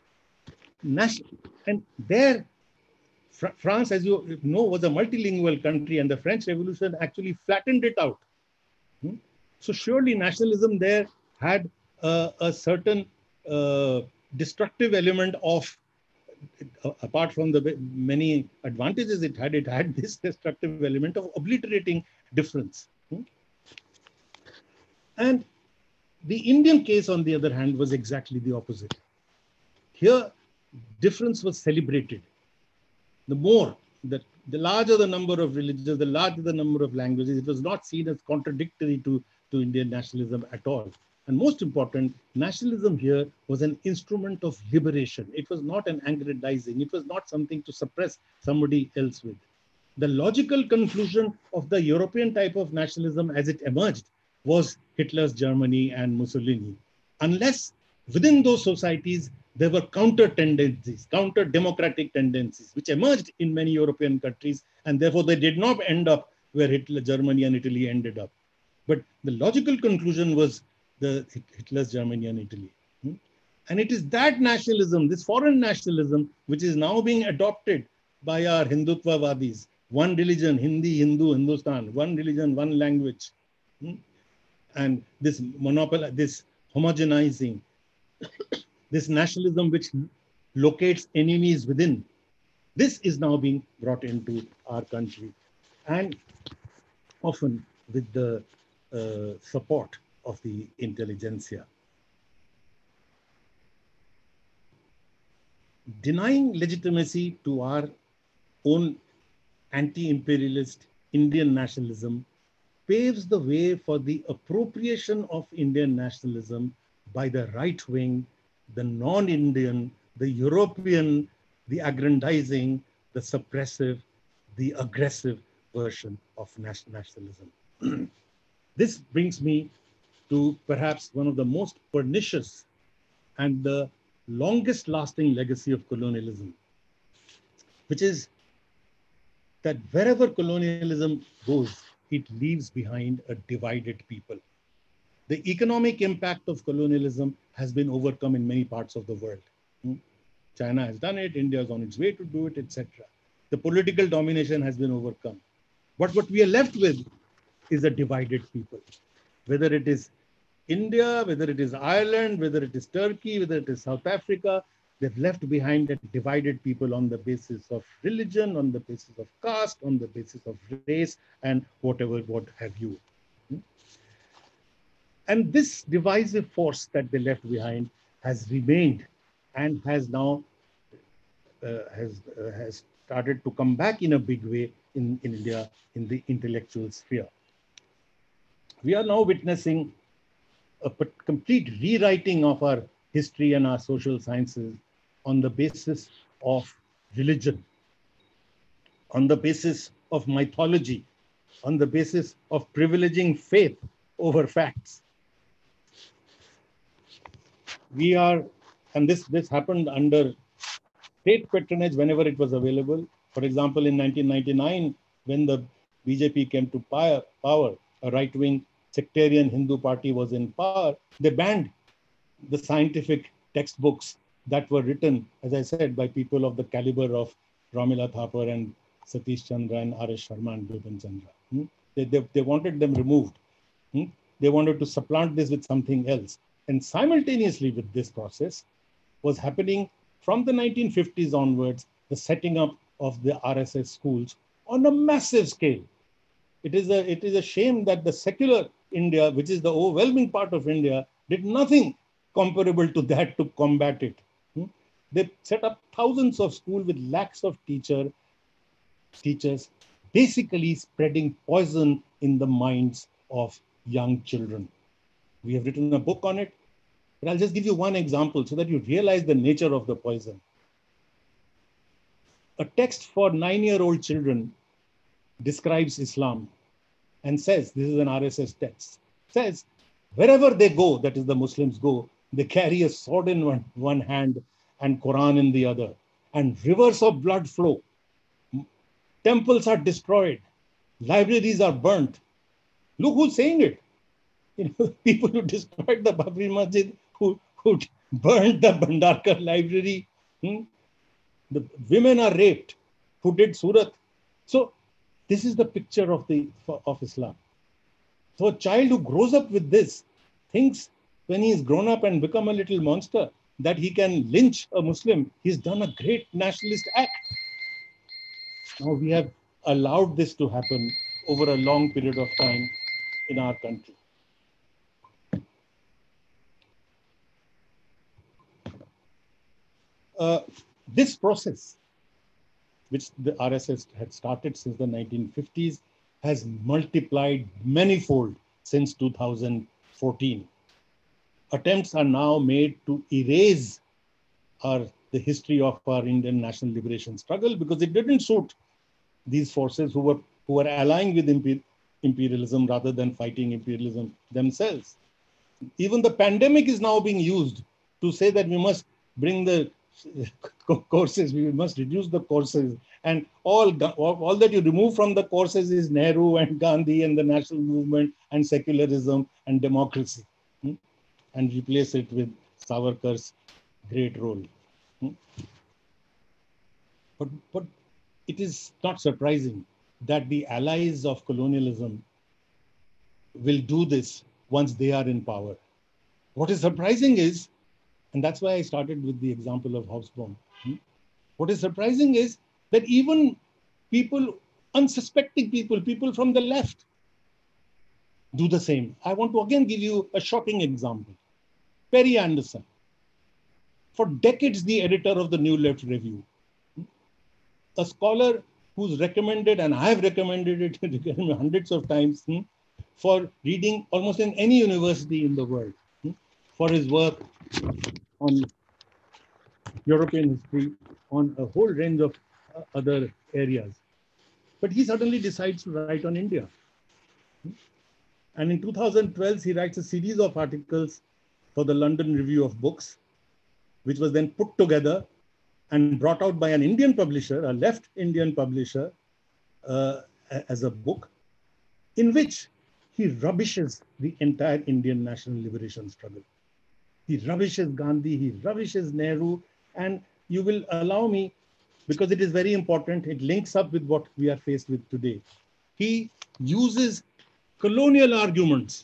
And there, France, as you know, was a multilingual country, and the French Revolution actually flattened it out. So surely nationalism there had a, a certain uh, destructive element of, uh, apart from the many advantages it had, it had this destructive element of obliterating difference. And the Indian case, on the other hand, was exactly the opposite. Here, difference was celebrated. The more, the, the larger the number of religions, the larger the number of languages, it was not seen as contradictory to, to Indian nationalism at all. And most important, nationalism here was an instrument of liberation. It was not an aggrandizing. It was not something to suppress somebody else with. The logical conclusion of the European type of nationalism as it emerged was Hitler's Germany and Mussolini. Unless within those societies, there were counter tendencies, counter democratic tendencies, which emerged in many European countries, and therefore they did not end up where Hitler, Germany and Italy ended up. But the logical conclusion was the Hitler's Germany and Italy. And it is that nationalism, this foreign nationalism, which is now being adopted by our Hindutva-vadis. One religion, Hindi, Hindu, Hindustan, one religion, one language. And this monopoly, this homogenizing, this nationalism which locates enemies within, this is now being brought into our country, and often with the uh, support of the intelligentsia. Denying legitimacy to our own anti-imperialist Indian nationalism paves the way for the appropriation of Indian nationalism by the right wing, the non-Indian, the European, the aggrandizing, the suppressive, the aggressive version of nationalism. This brings me to perhaps one of the most pernicious and the longest lasting legacy of colonialism, which is that wherever colonialism goes, it leaves behind a divided people. The economic impact of colonialism has been overcome in many parts of the world. China has done it, India is on its way to do it, et cetera. The political domination has been overcome. But what we are left with is a divided people. Whether it is India, whether it is Ireland, whether it is Turkey, whether it is South Africa, they've left behind a divided people on the basis of religion, on the basis of caste, on the basis of race, and whatever, what have you. And this divisive force that they left behind has remained and has now uh, has, uh, has started to come back in a big way in, in India, in the intellectual sphere. We are now witnessing a complete rewriting of our history and our social sciences on the basis of religion, on the basis of mythology, on the basis of privileging faith over facts. We are, and this, this happened under state patronage whenever it was available. For example, in nineteen ninety-nine, when the B J P came to power, a right-wing sectarian Hindu party was in power, they banned the scientific textbooks that were written, as I said, by people of the caliber of Ramila Thapar and Satish Chandra and R S Sharma and Bipin Chandra. Hmm? They, they, they wanted them removed. Hmm? They wanted to supplant this with something else. And simultaneously with this process was happening from the nineteen fifties onwards, the setting up of the R S S schools on a massive scale. It is a, it is a shame that the secular India, which is the overwhelming part of India, did nothing comparable to that to combat it. Hmm? They set up thousands of schools with lakhs of teacher, teachers, basically spreading poison in the minds of young children. We have written a book on it, but I'll just give you one example so that you realize the nature of the poison. A text for nine-year-old children describes Islam and says, this is an R S S text, says, wherever they go, that is the Muslims go, they carry a sword in one, one hand and Quran in the other, and rivers of blood flow. Temples are destroyed. Libraries are burnt. Look who's saying it. You know, people who destroyed the Babri Masjid, who, who burned the Bhandarkar library. Hmm? The women are raped, who did Surat. So this is the picture of, the, of Islam. So a child who grows up with this thinks when he's grown up and become a little monster that he can lynch a Muslim. He's done a great nationalist act. Now we have allowed this to happen over a long period of time in our country. Uh, this process, which the R S S had started since the nineteen fifties, has multiplied manifold since two thousand fourteen. Attempts are now made to erase our, the history of our Indian national liberation struggle because it didn't suit these forces who were, who were allying with imper, imperialism rather than fighting imperialism themselves. Even the pandemic is now being used to say that we must bring the courses, we must reduce the courses, and all, all that you remove from the courses is Nehru and Gandhi and the national movement and secularism and democracy, hmm? and replace it with Savarkar's great role. Hmm? But, but it is not surprising that the allies of colonialism will do this once they are in power. What is surprising is, and that's why I started with the example of Hobsbawm. Hmm? What is surprising is that even people, unsuspecting people, people from the left, do the same. I want to again give you a shocking example. Perry Anderson, for decades the editor of the New Left Review, hmm? a scholar who's recommended, and I have recommended it hundreds of times, hmm? for reading almost in any university in the world. for his work on European history, on a whole range of uh, other areas. But he suddenly decides to write on India. And in two thousand twelve, he writes a series of articles for the London Review of Books, which was then put together and brought out by an Indian publisher, a left Indian publisher, uh, as a book, in which he rubbishes the entire Indian national liberation struggle. He rubbishes Gandhi, he rubbishes Nehru, and you will allow me, because it is very important, it links up with what we are faced with today. He uses colonial arguments.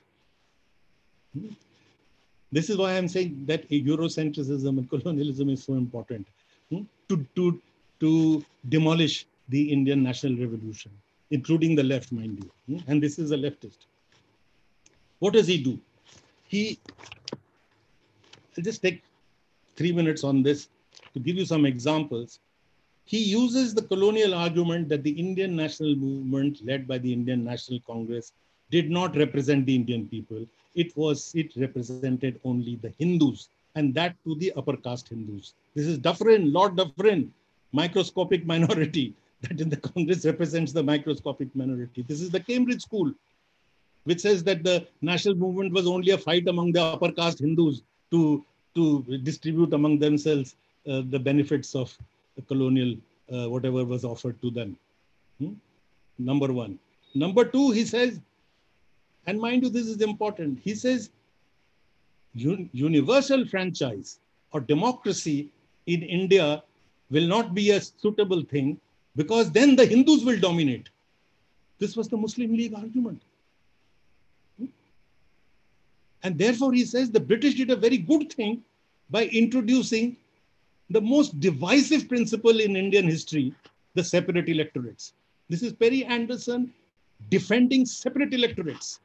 This is why I'm saying that Eurocentrism and colonialism is so important, to, to, to demolish the Indian national revolution, including the left, mind you. And this is a leftist. What does he do? He, I'll just take three minutes on this to give you some examples. He uses the colonial argument that the Indian national movement led by the Indian National Congress did not represent the Indian people. It was, it represented only the Hindus, and that to the upper caste Hindus. This is Dufferin, Lord Dufferin, microscopic minority, that in the Congress represents the microscopic minority. This is the Cambridge School, which says that the national movement was only a fight among the upper caste Hindus to, to distribute among themselves uh, the benefits of the colonial, uh, whatever was offered to them. Hmm? Number one. Number two, he says, and mind you, this is important. He says, un universal franchise or democracy in India will not be a suitable thing because then the Hindus will dominate. This was the Muslim League argument. And therefore, he says the British did a very good thing by introducing the most divisive principle in Indian history, the separate electorates. This is Perry Anderson defending separate electorates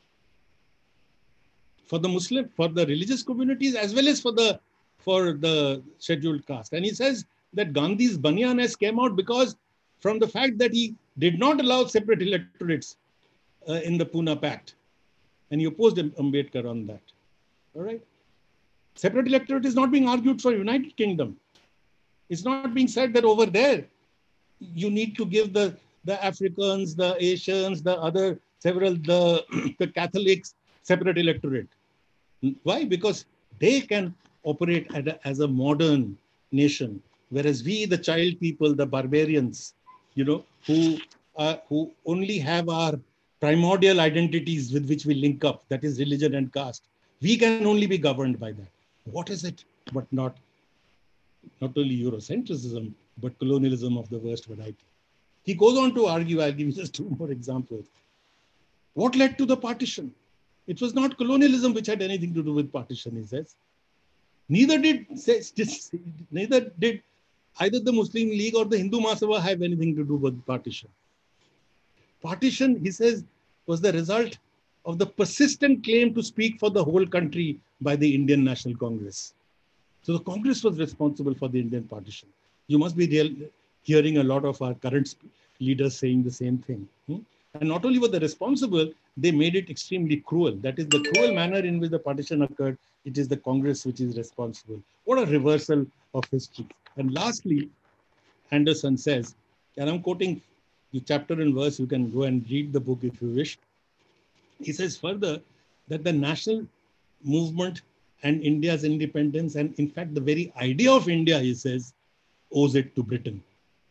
for the Muslim, for the religious communities, as well as for the, for the scheduled caste. And he says that Gandhi's Banyan came out because from the fact that he did not allow separate electorates uh, in the Pune Pact. And he opposed Ambedkar on that. All right. Separate electorate is not being argued for United Kingdom. It's not being said that over there, you need to give the, the Africans, the Asians, the other several, the, the Catholics, separate electorate. Why? Because they can operate at a, as a modern nation, whereas we, the child people, the barbarians, you know, who, uh, who only have our primordial identities with which we link up, that is religion and caste, we can only be governed by that. What is it but not, not only Eurocentrism, but colonialism of the worst variety? He goes on to argue, I'll give you just two more examples. What led to the partition? It was not colonialism which had anything to do with partition, he says. Neither did, neither did either the Muslim League or the Hindu Mahasabha have anything to do with partition. Partition, he says, was the result of the persistent claim to speak for the whole country by the Indian National Congress. So the Congress was responsible for the Indian partition. You must be real, hearing a lot of our current leaders saying the same thing. Hmm? And not only were they responsible, they made it extremely cruel. That is the cruel manner in which the partition occurred. It is the Congress which is responsible. What a reversal of history. And lastly, Anderson says, and I'm quoting the chapter and verse, you can go and read the book if you wish. He says further that the national movement and India's independence, and in fact, the very idea of India, he says, owes it to Britain.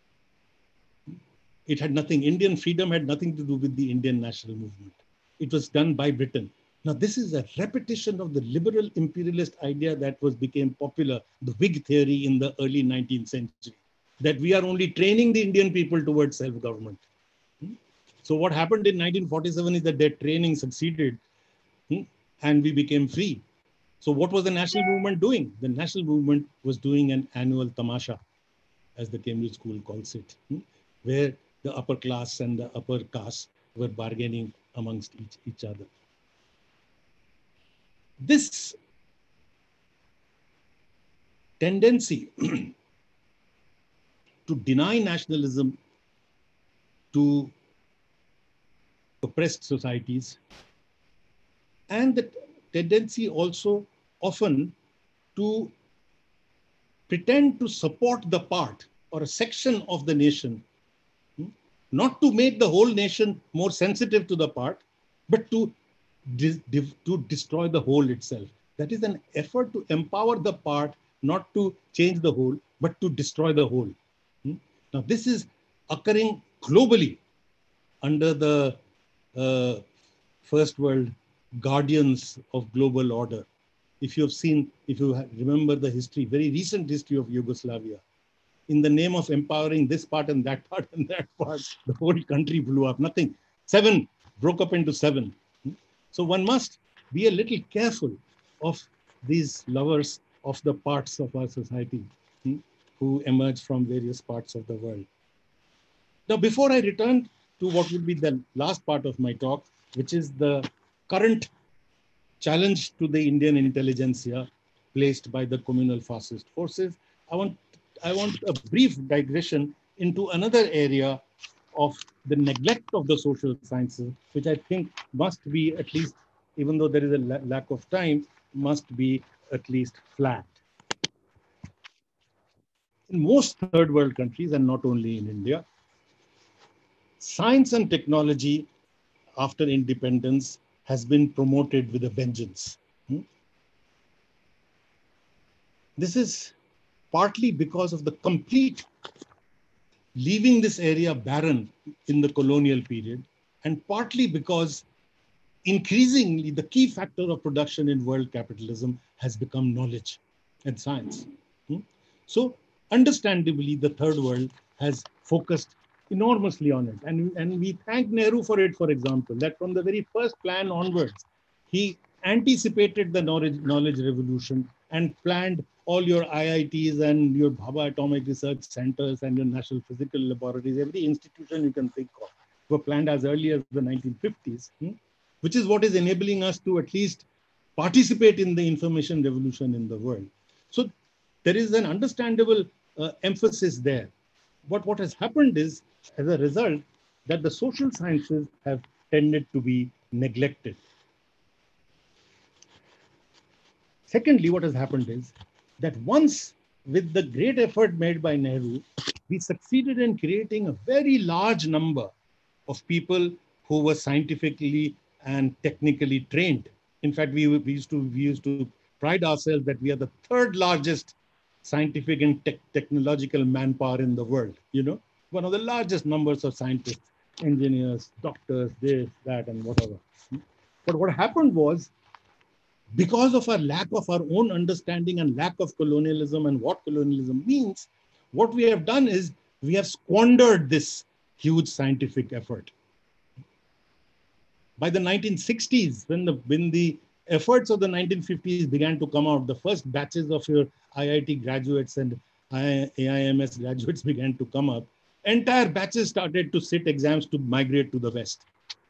It had nothing, Indian freedom had nothing to do with the Indian national movement. It was done by Britain. Now, this is a repetition of the liberal imperialist idea that was became popular, the Whig theory in the early nineteenth century, that we are only training the Indian people towards self-government. So what happened in nineteen forty-seven is that their training succeeded and we became free. So what was the national movement doing? The national movement was doing an annual tamasha, as the Cambridge School calls it, where the upper class and the upper caste were bargaining amongst each, each other. This tendency to deny nationalism to oppressed societies, and the tendency also often to pretend to support the part or a section of the nation, not to make the whole nation more sensitive to the part, but to, to destroy the whole itself. That is an effort to empower the part, not to change the whole, but to destroy the whole. Now, this is occurring globally under the uh, first world guardians of global order. If you have seen, if you remember the history, very recent history of Yugoslavia, in the name of empowering this part and that part and that part, the whole country blew up. Nothing. Seven broke up into seven. So one must be a little careful of these lovers of the parts of our society who emerge from various parts of the world. Now, before I return to what would be the last part of my talk, which is the current challenge to the Indian intelligentsia placed by the communal fascist forces, I want, I want a brief digression into another area of the neglect of the social sciences, which I think must be at least, even though there is a la lack of time, must be at least flagged. In most third world countries, and not only in India, science and technology after independence has been promoted with a vengeance. This is partly because of the complete leaving this area barren in the colonial period, and partly because increasingly the key factor of production in world capitalism has become knowledge and science. So understandably, the third world has focused enormously on it. And, and we thank Nehru for it, for example, that from the very first plan onwards, he anticipated the knowledge, knowledge revolution and planned all your I I Ts and your Bhabha Atomic Research Centers and your National Physical Laboratories, every institution you can think of, were planned as early as the nineteen fifties, hmm? which is what is enabling us to at least participate in the information revolution in the world. So there is an understandable uh, emphasis there. But what has happened is, as a result, that the social sciences have tended to be neglected. Secondly, what has happened is that once, with the great effort made by Nehru, we succeeded in creating a very large number of people who were scientifically and technically trained. In fact, we, we, used, to, we used to pride ourselves that we are the third largest scientific and te technological manpower in the world. You know, one of the largest numbers of scientists, engineers, doctors, this, that, and whatever. But what happened was, because of our lack of our own understanding and lack of colonialism and what colonialism means, what we have done is we have squandered this huge scientific effort. By the nineteen sixties, when the, when the efforts of the nineteen fifties began to come out, the first batches of your I I T graduates and A I M S graduates began to come up, entire batches started to sit exams to migrate to the West.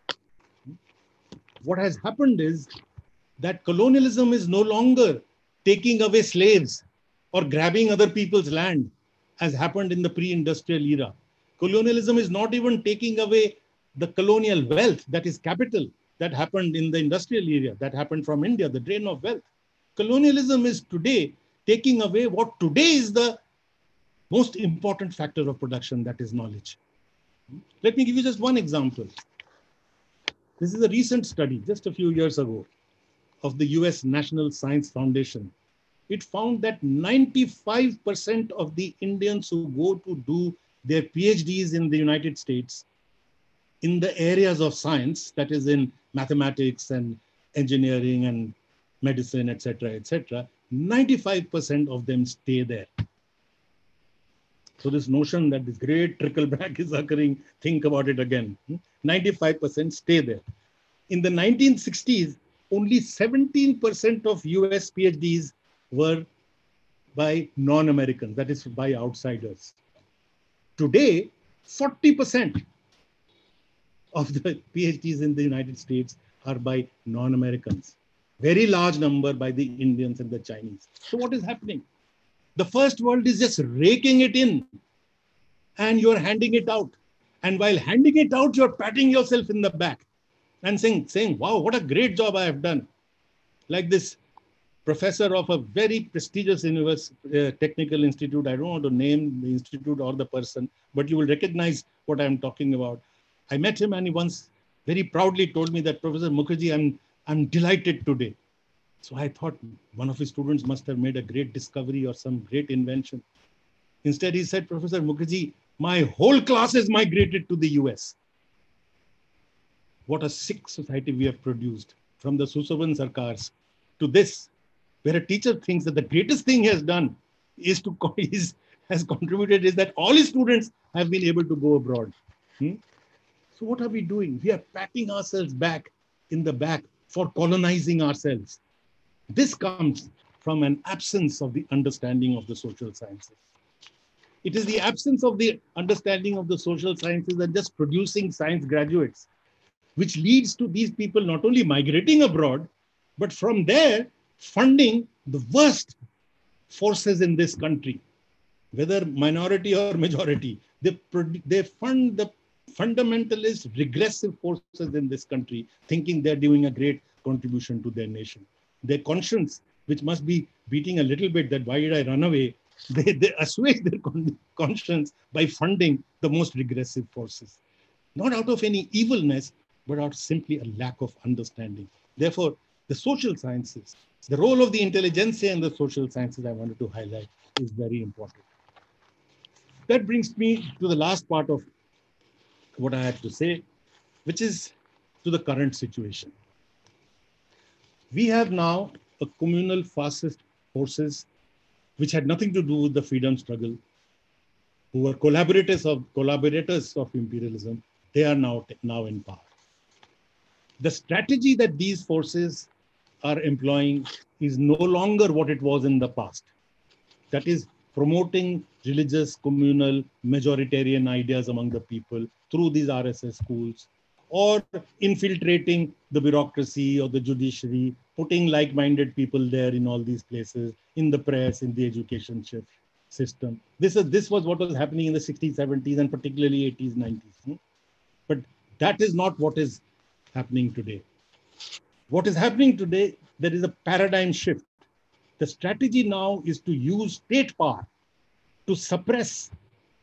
What has happened is that colonialism is no longer taking away slaves or grabbing other people's land, as happened in the pre-industrial era. Colonialism is not even taking away the colonial wealth, that is capital, that happened in the industrial era, that happened from India, the drain of wealth. Colonialism is today taking away what today is the most important factor of production, that is knowledge. Let me give you just one example. This is a recent study, just a few years ago, of the U S National Science Foundation. It found that ninety-five percent of the Indians who go to do their PhDs in the United States in the areas of science, that is in mathematics and engineering and medicine, et cetera, et cetera, ninety-five percent of them stay there. So this notion that this great trickle back is occurring, think about it again. ninety-five percent stay there. In the nineteen sixties, only seventeen percent of U S PhDs were by non-Americans, that is by outsiders. Today, forty percent of the PhDs in the United States are by non-Americans. Very large number by the Indians and the Chinese. So what is happening? The first world is just raking it in and you're handing it out. And while handing it out, you're patting yourself in the back and saying, saying, wow, what a great job I have done. Like this professor of a very prestigious university, uh, technical institute. I don't want to name the institute or the person, but you will recognize what I'm talking about. I met him and he once very proudly told me that, Professor Mukherjee, I'm, I'm delighted today. So I thought one of his students must have made a great discovery or some great invention. Instead, he said, Professor Mukherjee, my whole class has migrated to the U S. What a sick society we have produced, from the Susavan Sarkars to this, where a teacher thinks that the greatest thing he has done is to is, has contributed is that all his students have been able to go abroad. Hmm? So what are we doing? We are patting ourselves back in the back for colonizing ourselves. This comes from an absence of the understanding of the social sciences. It is the absence of the understanding of the social sciences and just producing science graduates, which leads to these people not only migrating abroad, but from there funding the worst forces in this country, whether minority or majority. They, they fund the fundamentalist, regressive forces in this country, thinking they're doing a great contribution to their nation. Their conscience, which must be beating a little bit that why did I run away, they, they assuage their con conscience by funding the most regressive forces. Not out of any evilness, but out of simply a lack of understanding. Therefore, the social sciences, the role of the intelligentsia in the social sciences I wanted to highlight is very important. That brings me to the last part of what I had to say, which is to the current situation. We have now a communal fascist forces which had nothing to do with the freedom struggle, who were collaborators of collaborators of imperialism. They are now, now in power. The strategy that these forces are employing is no longer what it was in the past. That is promoting religious, communal, majoritarian ideas among the people through these R S S schools, or infiltrating the bureaucracy or the judiciary, putting like-minded people there in all these places, in the press, in the education system. This, is, this was what was happening in the sixties, seventies, and particularly eighties, nineties. But that is not what is happening today. What is happening today, there is a paradigm shift. The strategy now is to use state power to suppress,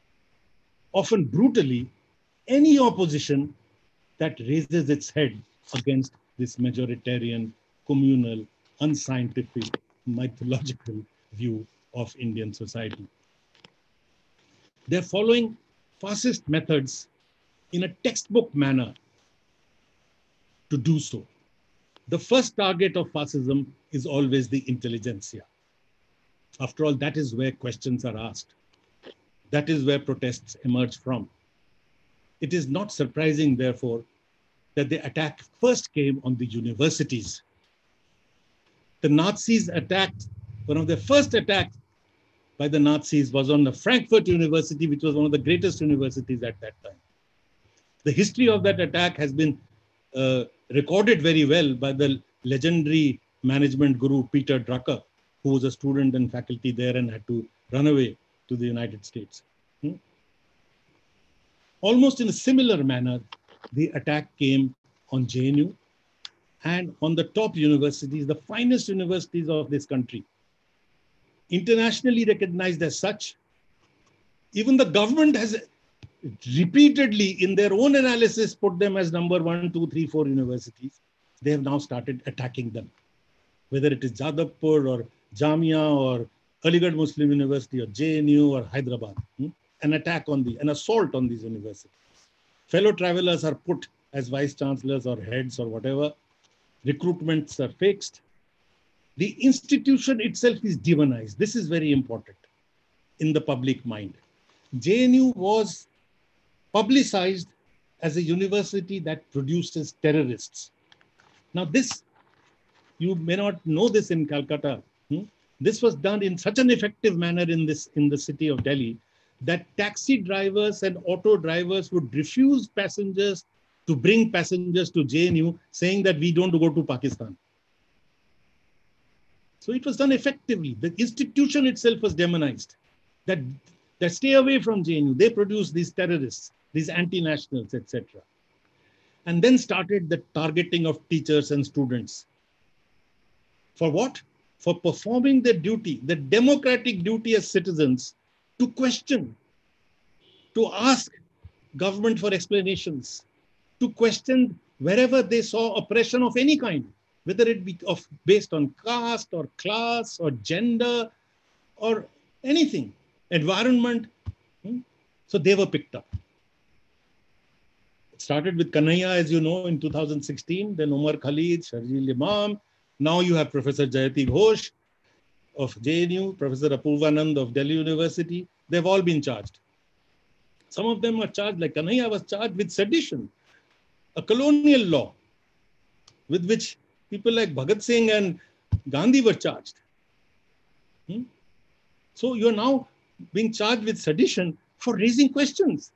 often brutally, any opposition that raises its head against this majoritarian, communal, unscientific, mythological view of Indian society. They're following fascist methods in a textbook manner to do so. The first target of fascism is always the intelligentsia. After all, that is where questions are asked. That is where protests emerge from. It is not surprising, therefore, that the attack first came on the universities. The Nazis attacked, one of the first attacks by the Nazis was on the Frankfurt University, which was one of the greatest universities at that time. The history of that attack has been uh, recorded very well by the legendary management guru, Peter Drucker, who was a student and faculty there and had to run away to the United States. Hmm? Almost in a similar manner, the attack came on J N U and on the top universities, the finest universities of this country. Internationally recognized as such, even the government has repeatedly in their own analysis put them as number one, two, three, four universities. They have now started attacking them, whether it is Jadavpur or Jamia or Aligarh Muslim University or J N U or Hyderabad. Hmm? An attack on the, an assault on these universities. Fellow travelers are put as vice chancellors or heads or whatever. Recruitments are fixed. The institution itself is demonized. This is very important in the public mind. J N U was publicized as a university that produces terrorists. Now this, you may not know this in Calcutta. Hmm? This was done in such an effective manner in, this, in the city of Delhi that taxi drivers and auto drivers would refuse passengers to bring passengers to J N U, saying that we don't go to Pakistan. So it was done effectively. The institution itself was demonized. That, that stay away from J N U. They produce these terrorists, these anti-nationals, et cetera. And then started the targeting of teachers and students. For what? for performing their duty, the democratic duty as citizens, to question, to ask government for explanations, to question wherever they saw oppression of any kind, whether it be of based on caste or class or gender or anything, environment. So they were picked up. It started with Kanhaiya, as you know, in two thousand sixteen, then Umar Khalid, Sharjeel Imam. Now you have Professor Jayati Ghosh of J N U, Professor Apurvanand of Delhi University. They've all been charged. Some of them are charged, like Kanhaiya was charged with sedition, a colonial law with which people like Bhagat Singh and Gandhi were charged. Hmm? So you're now being charged with sedition for raising questions.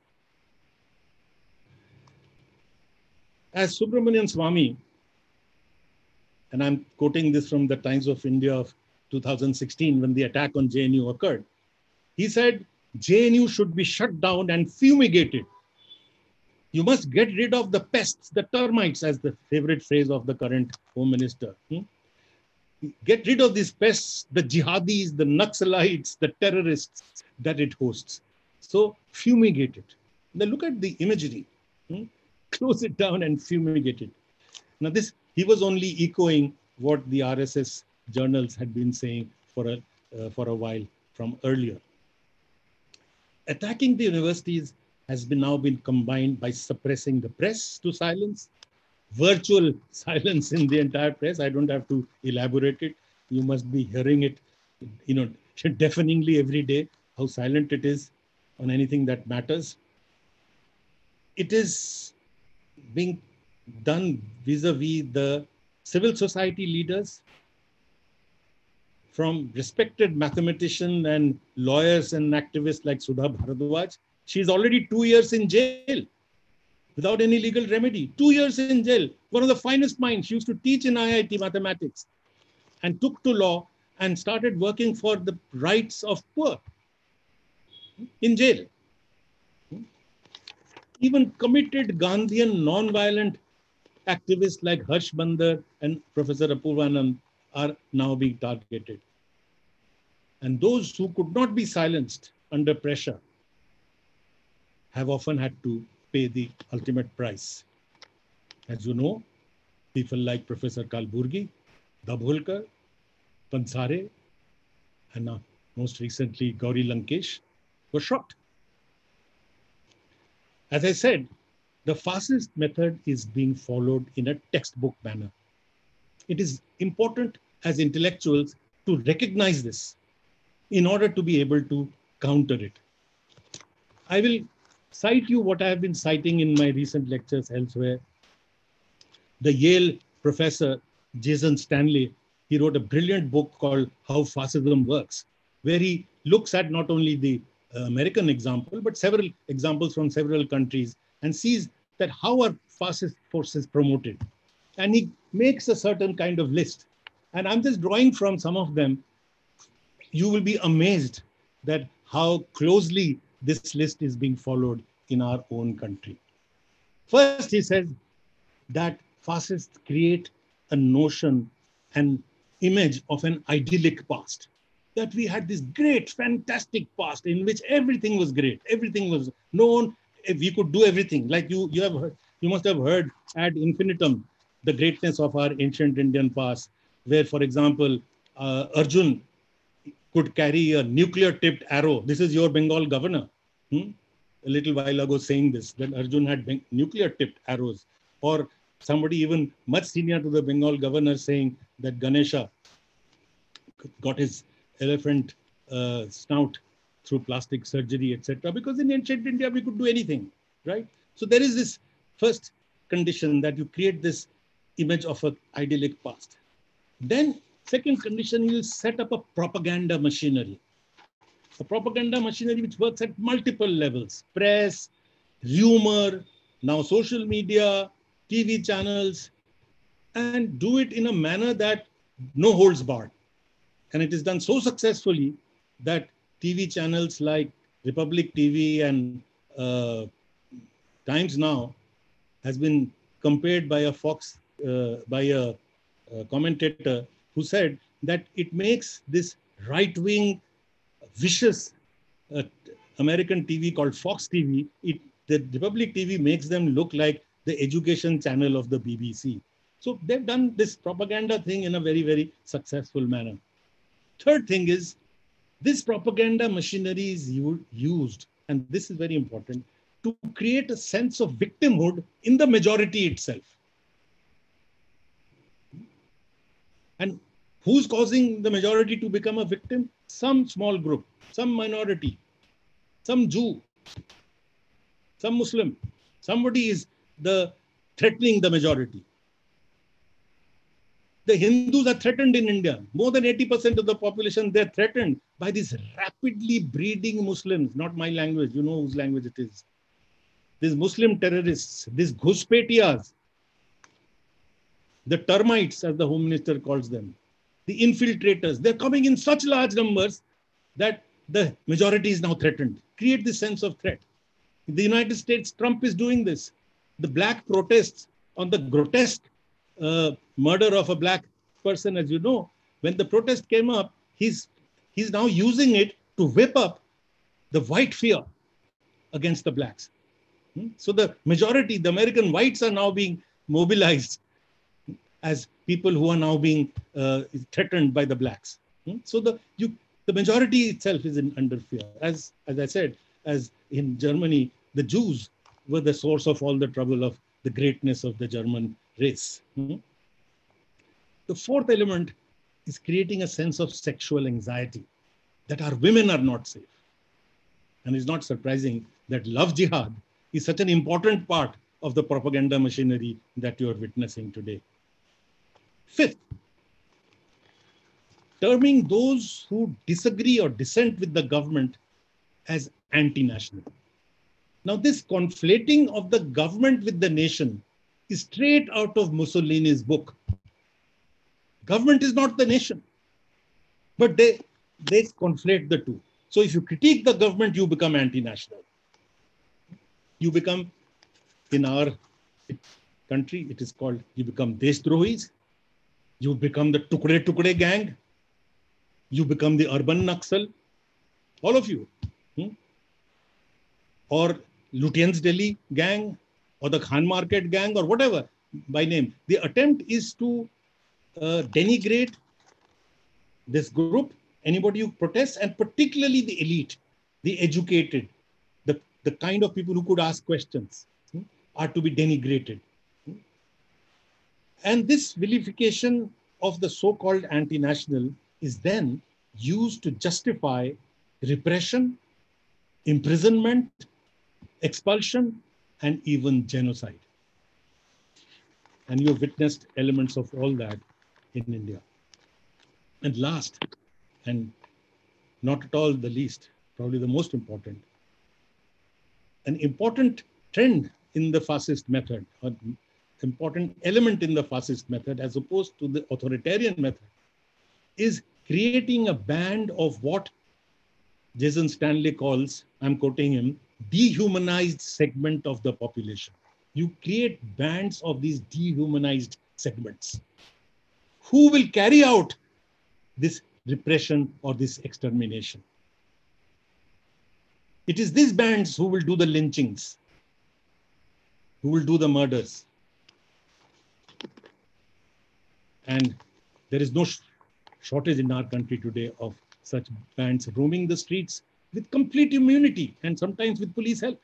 As Subramanian Swamy, and I'm quoting this from the Times of India of two thousand sixteen, when the attack on J N U occurred, he said, J N U should be shut down and fumigated. You must get rid of the pests, the termites, as the favorite phrase of the current Home Minister. Hmm? Get rid of these pests, the jihadis, the Naxalites, the terrorists that it hosts. So fumigate it. Now look at the imagery. Hmm? Close it down and fumigate it. Now this, he was only echoing what the R S S journals had been saying for a, uh, for a while from earlier. Attacking the universities has been now been combined by suppressing the press to silence, virtual silence in the entire press. I don't have to elaborate it. You must be hearing it, you know, deafeningly every day, how silent it is on anything that matters. It is being done vis-a-vis the civil society leaders, from respected mathematicians and lawyers and activists like Sudha Bharadwaj. She's already two years in jail without any legal remedy. Two years in jail. One of the finest minds. She used to teach in I I T mathematics and took to law and started working for the rights of poor in jail. Even committed Gandhian non-violent activists like Harsh Bandar and Professor Apurvanand are now being targeted. And those who could not be silenced under pressure have often had to pay the ultimate price. As you know, people like Professor Kalburgi, Dabholkar, Pansare, and now most recently Gauri Lankesh were shot. As I said, the fascist method is being followed in a textbook manner. It is important as intellectuals to recognize this in order to be able to counter it. I will cite you what I have been citing in my recent lectures elsewhere. The Yale professor, Jason Stanley, he wrote a brilliant book called How Fascism Works, where he looks at not only the uh, American example, but several examples from several countries and sees that how are fascist forces promoted. And he makes a certain kind of list. And I'm just drawing from some of them. You will be amazed that how closely this list is being followed in our own country. First, he says that fascists create a notion, an image of an idyllic past. That we had this great, fantastic past in which everything was great. Everything was known. We could do everything. Like you, you have heard, you must have heard ad infinitum the greatness of our ancient Indian past, where, for example, uh, Arjun could carry a nuclear-tipped arrow. This is your Bengal governor, hmm? a little while ago saying this, that Arjun had nuclear-tipped arrows. Or somebody even much senior to the Bengal governor saying that Ganesha got his elephant uh, snout through plastic surgery, et cetera. Because in ancient India, we could do anything, right? So there is this first condition that you create this image of an idyllic past. Then second condition, you set up a propaganda machinery. A propaganda machinery which works at multiple levels: press, rumor, now social media, T V channels, and do it in a manner that no holds barred. And it is done so successfully that T V channels like Republic T V and uh, Times Now has been compared by a Fox, uh, by a, a commentator who said that it makes this right-wing, vicious uh, American T V called Fox T V, it, the Republic T V makes them look like the education channel of the B B C. So they've done this propaganda thing in a very, very successful manner. Third thing is, this propaganda machinery is used, and this is very important, to create a sense of victimhood in the majority itself. And who's causing the majority to become a victim? Some small group, some minority, some Jew, some Muslim. Somebody is the threatening the majority. The Hindus are threatened in India. More than eighty percent of the population, they're threatened by these rapidly breeding Muslims, not my language, you know whose language it is. These Muslim terrorists, these Ghuspetiyas, the termites, as the Home Minister calls them, the infiltrators, they're coming in such large numbers that the majority is now threatened. Create this sense of threat. In the United States, Trump is doing this. The black protests on the grotesque uh, murder of a black person, as you know, when the protest came up, he's, he's now using it to whip up the white fear against the blacks. Hmm? So the majority, the American whites are now being mobilized as people who are now being uh, threatened by the blacks. Hmm? So the, you, the majority itself is in, under fear. As, as I said, as in Germany, the Jews were the source of all the trouble of the greatness of the German race. Hmm? The fourth element is creating a sense of sexual anxiety, that our women are not safe. And it's not surprising that love jihad is such an important part of the propaganda machinery that you are witnessing today. Fifth, terming those who disagree or dissent with the government as anti-national. Now, this conflating of the government with the nation is straight out of Mussolini's book. Government is not the nation, but they, they conflate the two. So if you critique the government, you become anti-national. You become, in our country, it is called, you become Deshdrohis, you become the Tukde Tukde gang, you become the urban Naxal, all of you. Hmm? Or Lutyens Delhi gang, or the Khan Market gang, or whatever by name. The attempt is to uh, denigrate this group, anybody who protests, and particularly the elite, the educated, the, the kind of people who could ask questions, hmm, are to be denigrated. Hmm. And this vilification of the so-called anti-national is then used to justify repression, imprisonment, expulsion, and even genocide. And you have witnessed elements of all that in India. And last, and not at all the least, probably the most important, an important trend in the fascist method, or important element in the fascist method, as opposed to the authoritarian method, is creating a band of what Jason Stanley calls, I'm quoting him, dehumanized segment of the population. You create bands of these dehumanized segments. Who will carry out this repression or this extermination? It is these bands who will do the lynchings, who will do the murders. And there is no sh shortage in our country today of such bands roaming the streets with complete immunity and sometimes with police help.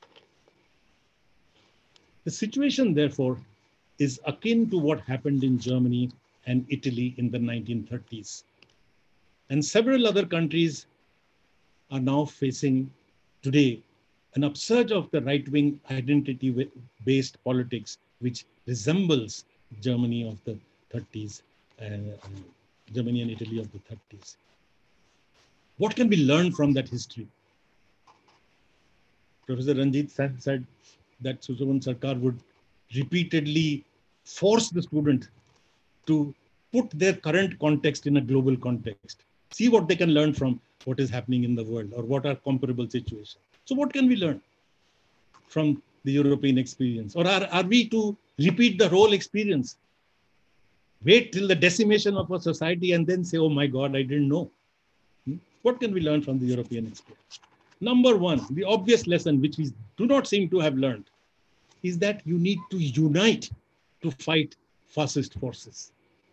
The situation, therefore, is akin to what happened in Germany and Italy in the nineteen thirties. And several other countries are now facing today an upsurge of the right-wing identity-based politics, which resembles Germany of the thirties, uh, Germany and Italy of the thirties. What can we learn from that history? Professor Ranjit said that Sushruman Sarkar would repeatedly force the student to put their current context in a global context. See what they can learn from what is happening in the world, or what are comparable situations. So what can we learn from the European experience? Or are, are we to repeat the whole experience? wait till the decimation of a society and then say, oh my God, I didn't know. Hmm? What can we learn from the European experience? Number one, the obvious lesson which we do not seem to have learned is that you need to unite to fight fascist forces.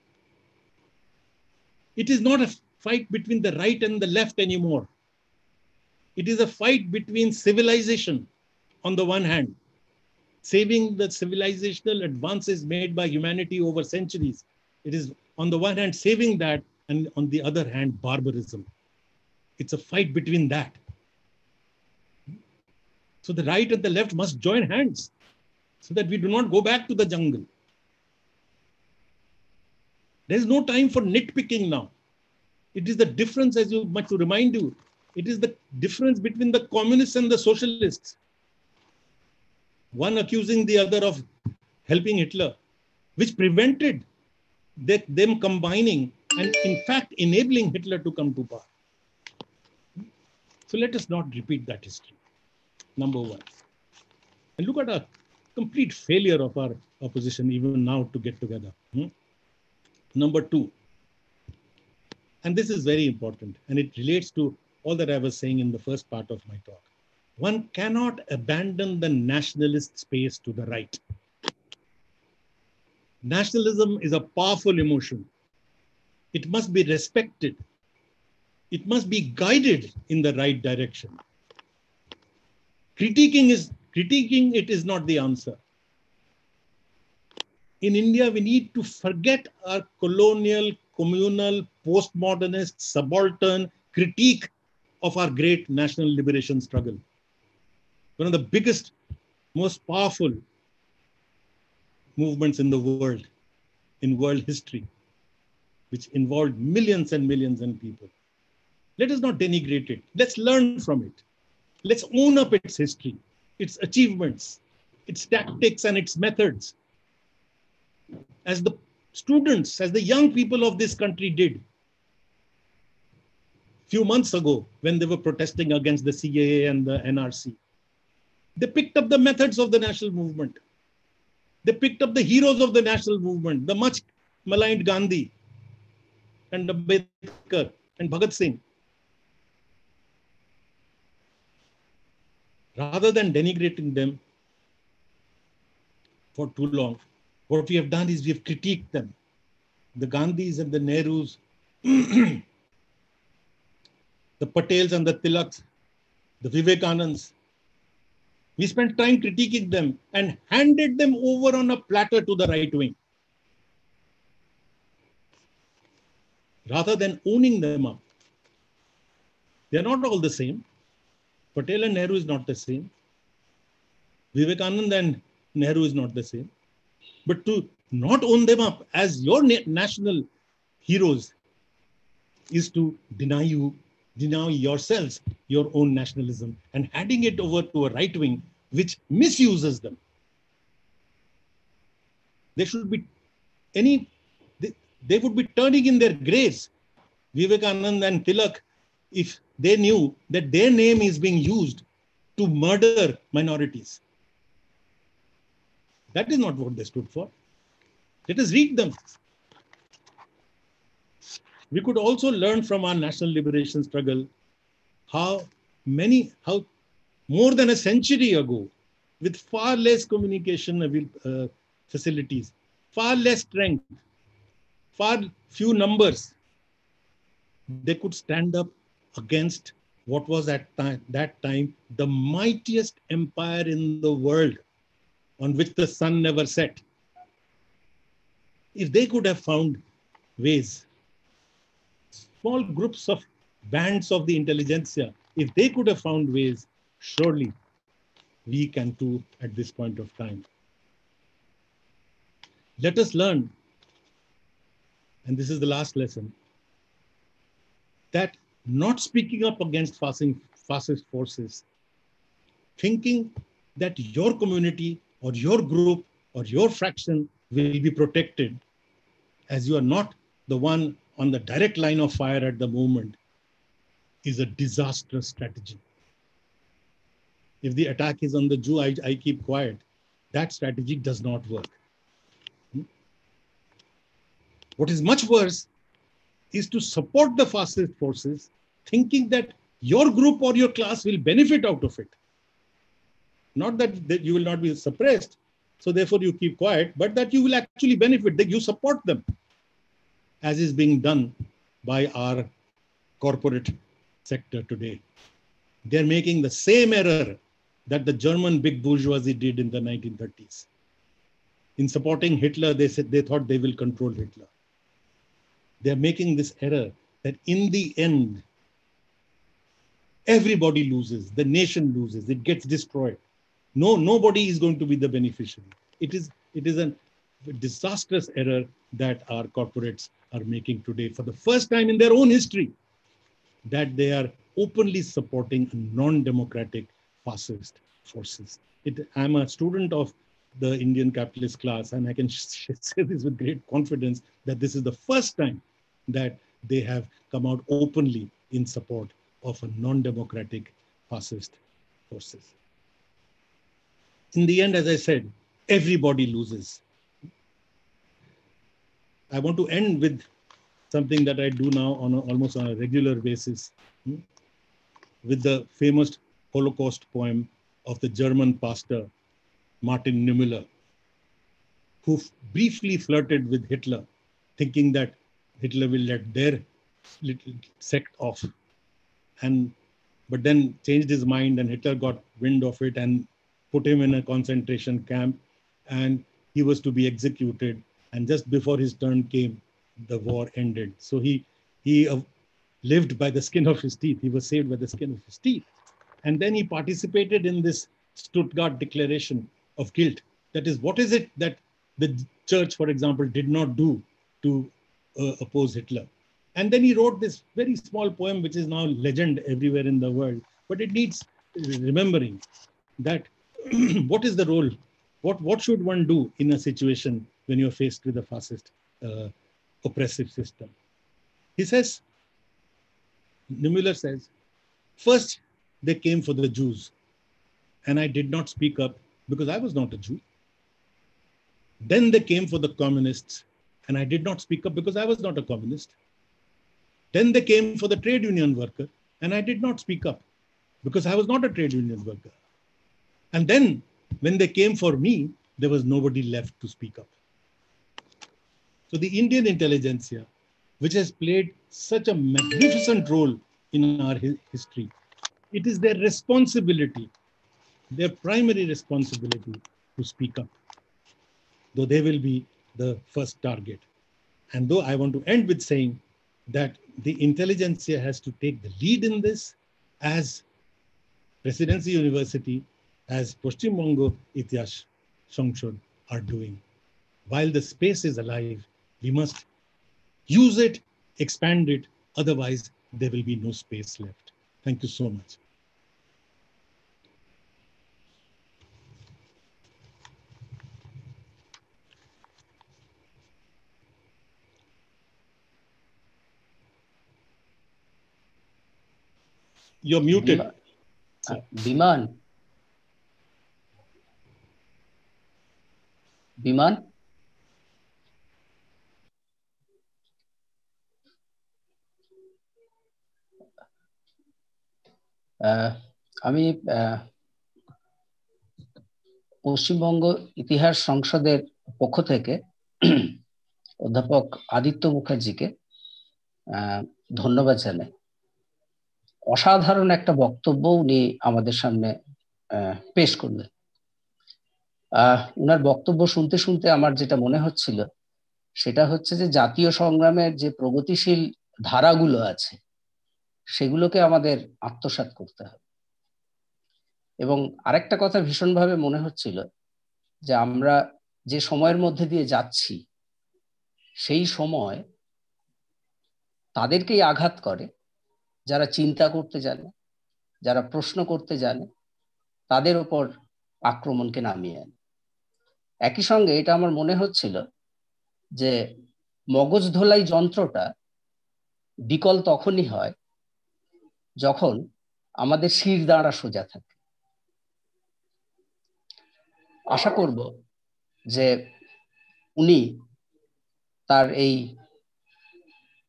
It is not a fight between the right and the left anymore. It is a fight between civilization on the one hand, saving the civilizational advances made by humanity over centuries. It is on the one hand saving that, and on the other hand, barbarism. It's a fight between that. So the right and the left must join hands so that we do not go back to the jungle. There is no time for nitpicking now. It is the difference, as you much to remind you, it is the difference between the communists and the socialists. One accusing the other of helping Hitler, which prevented they, them combining and in fact enabling Hitler to come to power. So let us not repeat that history, number one. And look at our complete failure of our opposition even now to get together. Hmm? Number two, and this is very important, and it relates to all that I was saying in the first part of my talk. One cannot abandon the nationalist space to the right. Nationalism is a powerful emotion. It must be respected. It must be guided in the right direction. Critiquing, is, critiquing it is not the answer. In India, we need to forget our colonial, communal, postmodernist, subaltern critique of our great national liberation struggle. One of the biggest, most powerful movements in the world, in world history, which involved millions and millions of people. Let us not denigrate it. Let's learn from it. Let's own up its history, its achievements, its tactics and its methods. As the students, as the young people of this country did a few months ago when they were protesting against the C A A and the N R C. They picked up the methods of the national movement. They picked up the heroes of the national movement, the much maligned Gandhi and Ambedkar and Bhagat Singh. Rather than denigrating them for too long, what we have done is we have critiqued them. The Gandhis and the Nehrus, the Patels and the Tilaks, the Vivekanands. We spent time critiquing them and handed them over on a platter to the right wing. Rather than owning them up. They are not all the same. Patel and Nehru is not the same. Vivekananda and Nehru is not the same. But to not own them up as your na national heroes is to deny you, deny yourselves your own nationalism and handing it over to a right wing which misuses them. They should be any, they, they would be turning in their graves, Vivekananda and Tilak, if they knew that their name is being used to murder minorities. That is not what they stood for. Let us read them. We could also learn from our national liberation struggle how many, how more than a century ago, with far less communication uh, facilities, far less strength, far few numbers, they could stand up against what was at time, that time the mightiest empire in the world on which the sun never set. If they could have found ways, small groups of bands of the intelligentsia, if they could have found ways, surely we can too at this point of time. Let us learn, and this is the last lesson, that not speaking up against fascist forces, thinking that your community or your group or your fraction will be protected as you are not the one on the direct line of fire at the moment is a disastrous strategy. If the attack is on the Jew, I, I keep quiet. That strategy does not work. What is much worse is to support the fascist forces, thinking that your group or your class will benefit out of it. Not that, that you will not be suppressed, so therefore you keep quiet, but that you will actually benefit, that you support them, as is being done by our corporate sector today. They're making the same error that the German big bourgeoisie did in the nineteen thirties. In supporting Hitler, they said they thought they will control Hitler. They're making this error that in the end, everybody loses, the nation loses, it gets destroyed. No, nobody is going to be the beneficiary. It is, it is a disastrous error that our corporates are making today for the first time in their own history, that they are openly supporting non-democratic fascist forces. It, I'm a student of the Indian capitalist class, and I can say this with great confidence that this is the first time that they have come out openly in support of a non-democratic fascist forces. In the end, as I said, everybody loses. I want to end with something that I do now on a, almost on a regular basis, hmm, with the famous Holocaust poem of the German pastor, Martin Niemöller, who briefly flirted with Hitler, thinking that Hitler will let their little sect off. And, but then changed his mind, and Hitler got wind of it and put him in a concentration camp, and he was to be executed. And just before his turn came, the war ended. So he, he uh, lived by the skin of his teeth. He was saved by the skin of his teeth. And then he participated in this Stuttgart Declaration of Guilt. That is, what is it that the church, for example, did not do to uh, oppose Hitler? And then he wrote this very small poem, which is now legend everywhere in the world. But it needs remembering that what is the role? What, what should one do in a situation when you're faced with a fascist uh, oppressive system? He says, Niemöller says, first they came for the Jews, and I did not speak up because I was not a Jew. Then they came for the communists, and I did not speak up because I was not a communist. Then they came for the trade union worker, and I did not speak up because I was not a trade union worker. And then when they came for me, there was nobody left to speak up. So the Indian intelligentsia, which has played such a magnificent role in our history, it is their responsibility, their primary responsibility to speak up, though they will be the first target. And though I want to end with saying that the intelligentsia has to take the lead in this, as Presidency University, as Paschim Banga Itihas Sangshad are doing. While the space is alive, we must use it, expand it, otherwise there will be no space left. Thank you so much. You're muted. Biman. Biman. Biman. আমি পশ্চিমবঙ্গ ইতিহাস সংসদের পক্ষ থেকে অধ্যাপক আদিত্য মুখার্জিকে ধন্যবাদ জানাই। অসাধারণ একটা বক্তব্য উনি আমাদের সামনে পেশ করলেন। উনার বক্তব্য শুনতে শুনতে আমার যেটা মনে হচ্ছিল সেটা হচ্ছে যে জাতীয় সংগ্রামের যে প্রগতিশীল ধারাগুলো আছে সেগুলোকে আমাদের আত্মসাৎ করতে হবে। এবং আরেকটা কথা ভীষণভাবে মনে হচ্ছিল যে আমরা যে সময়ের মধ্যে দিয়ে যাচ্ছি সেই সময় তাদেরকেই আঘাত করে যারা চিন্তা করতে জানে, যারা প্রশ্ন করতে জানে, তাদের উপর আক্রমণকে নামিয়ে আনে। একই সঙ্গে এটা আমার মনে হচ্ছিল যে মগজ ধোলাই যন্ত্রটা বিকল তখনই হয় যখন আমাদের শির দাঁড়া সোজা থাকে। আশা করব যে উনি তার এই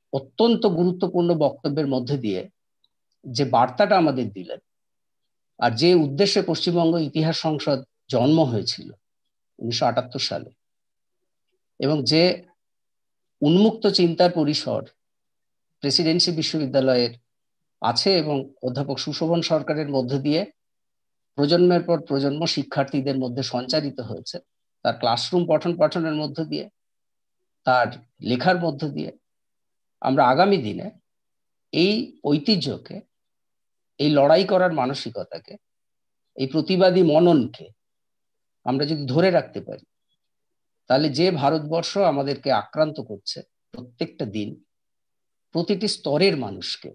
অত্যন্ত গুরুত্বপূর্ণ বক্তব্যের মধ্যে দিয়ে যে বার্তাটা আমাদের দিলেন, আর যে উদ্দেশ্যে পশ্চিমবঙ্গ ইতিহাস সংসদ জন্ম হয়েছিল উনিশশো আটাত্তর সালে, এবং যে উন্মুক্ত চিন্তার পরিসর প্রেসিডেন্সি বিশ্ববিদ্যালয়ের আছে এবং অধ্যাপক সুশোভন সরকারের মধ্য দিয়ে প্রজন্মের পর প্রজন্ম শিক্ষার্থীদের মধ্যে সঞ্চারিত হয়েছে, তার ক্লাসরুম পঠন পাঠনের মধ্য দিয়ে, তার লেখার মধ্য দিয়ে আমরা আগামী দিনে এই ঐতিহ্যকে, এই লড়াই করার মানসিকতাকে, এই প্রতিবাদী মননকে আমরা যদি ধরে রাখতে পারি, তাহলে যে ভারতবর্ষ আমাদেরকে আক্রান্ত করছে প্রত্যেকটা দিন, প্রতিটি স্তরের মানুষকে,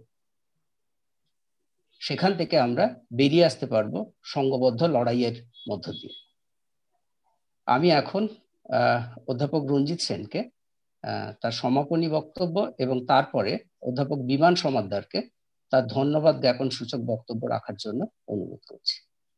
সেখান থেকে আমরা বেরিয়ে আসতে পারবো সংঘবদ্ধ লড়াইয়ের মধ্য দিয়ে। আমি এখন আহ অধ্যাপক রঞ্জিত সেনকে আহ তার সমাপনী বক্তব্য এবং তারপরে অধ্যাপক বিমান সমাদ্দারকে তার ধন্যবাদ জ্ঞাপন সূচক বক্তব্য রাখার জন্য অনুরোধ করছি।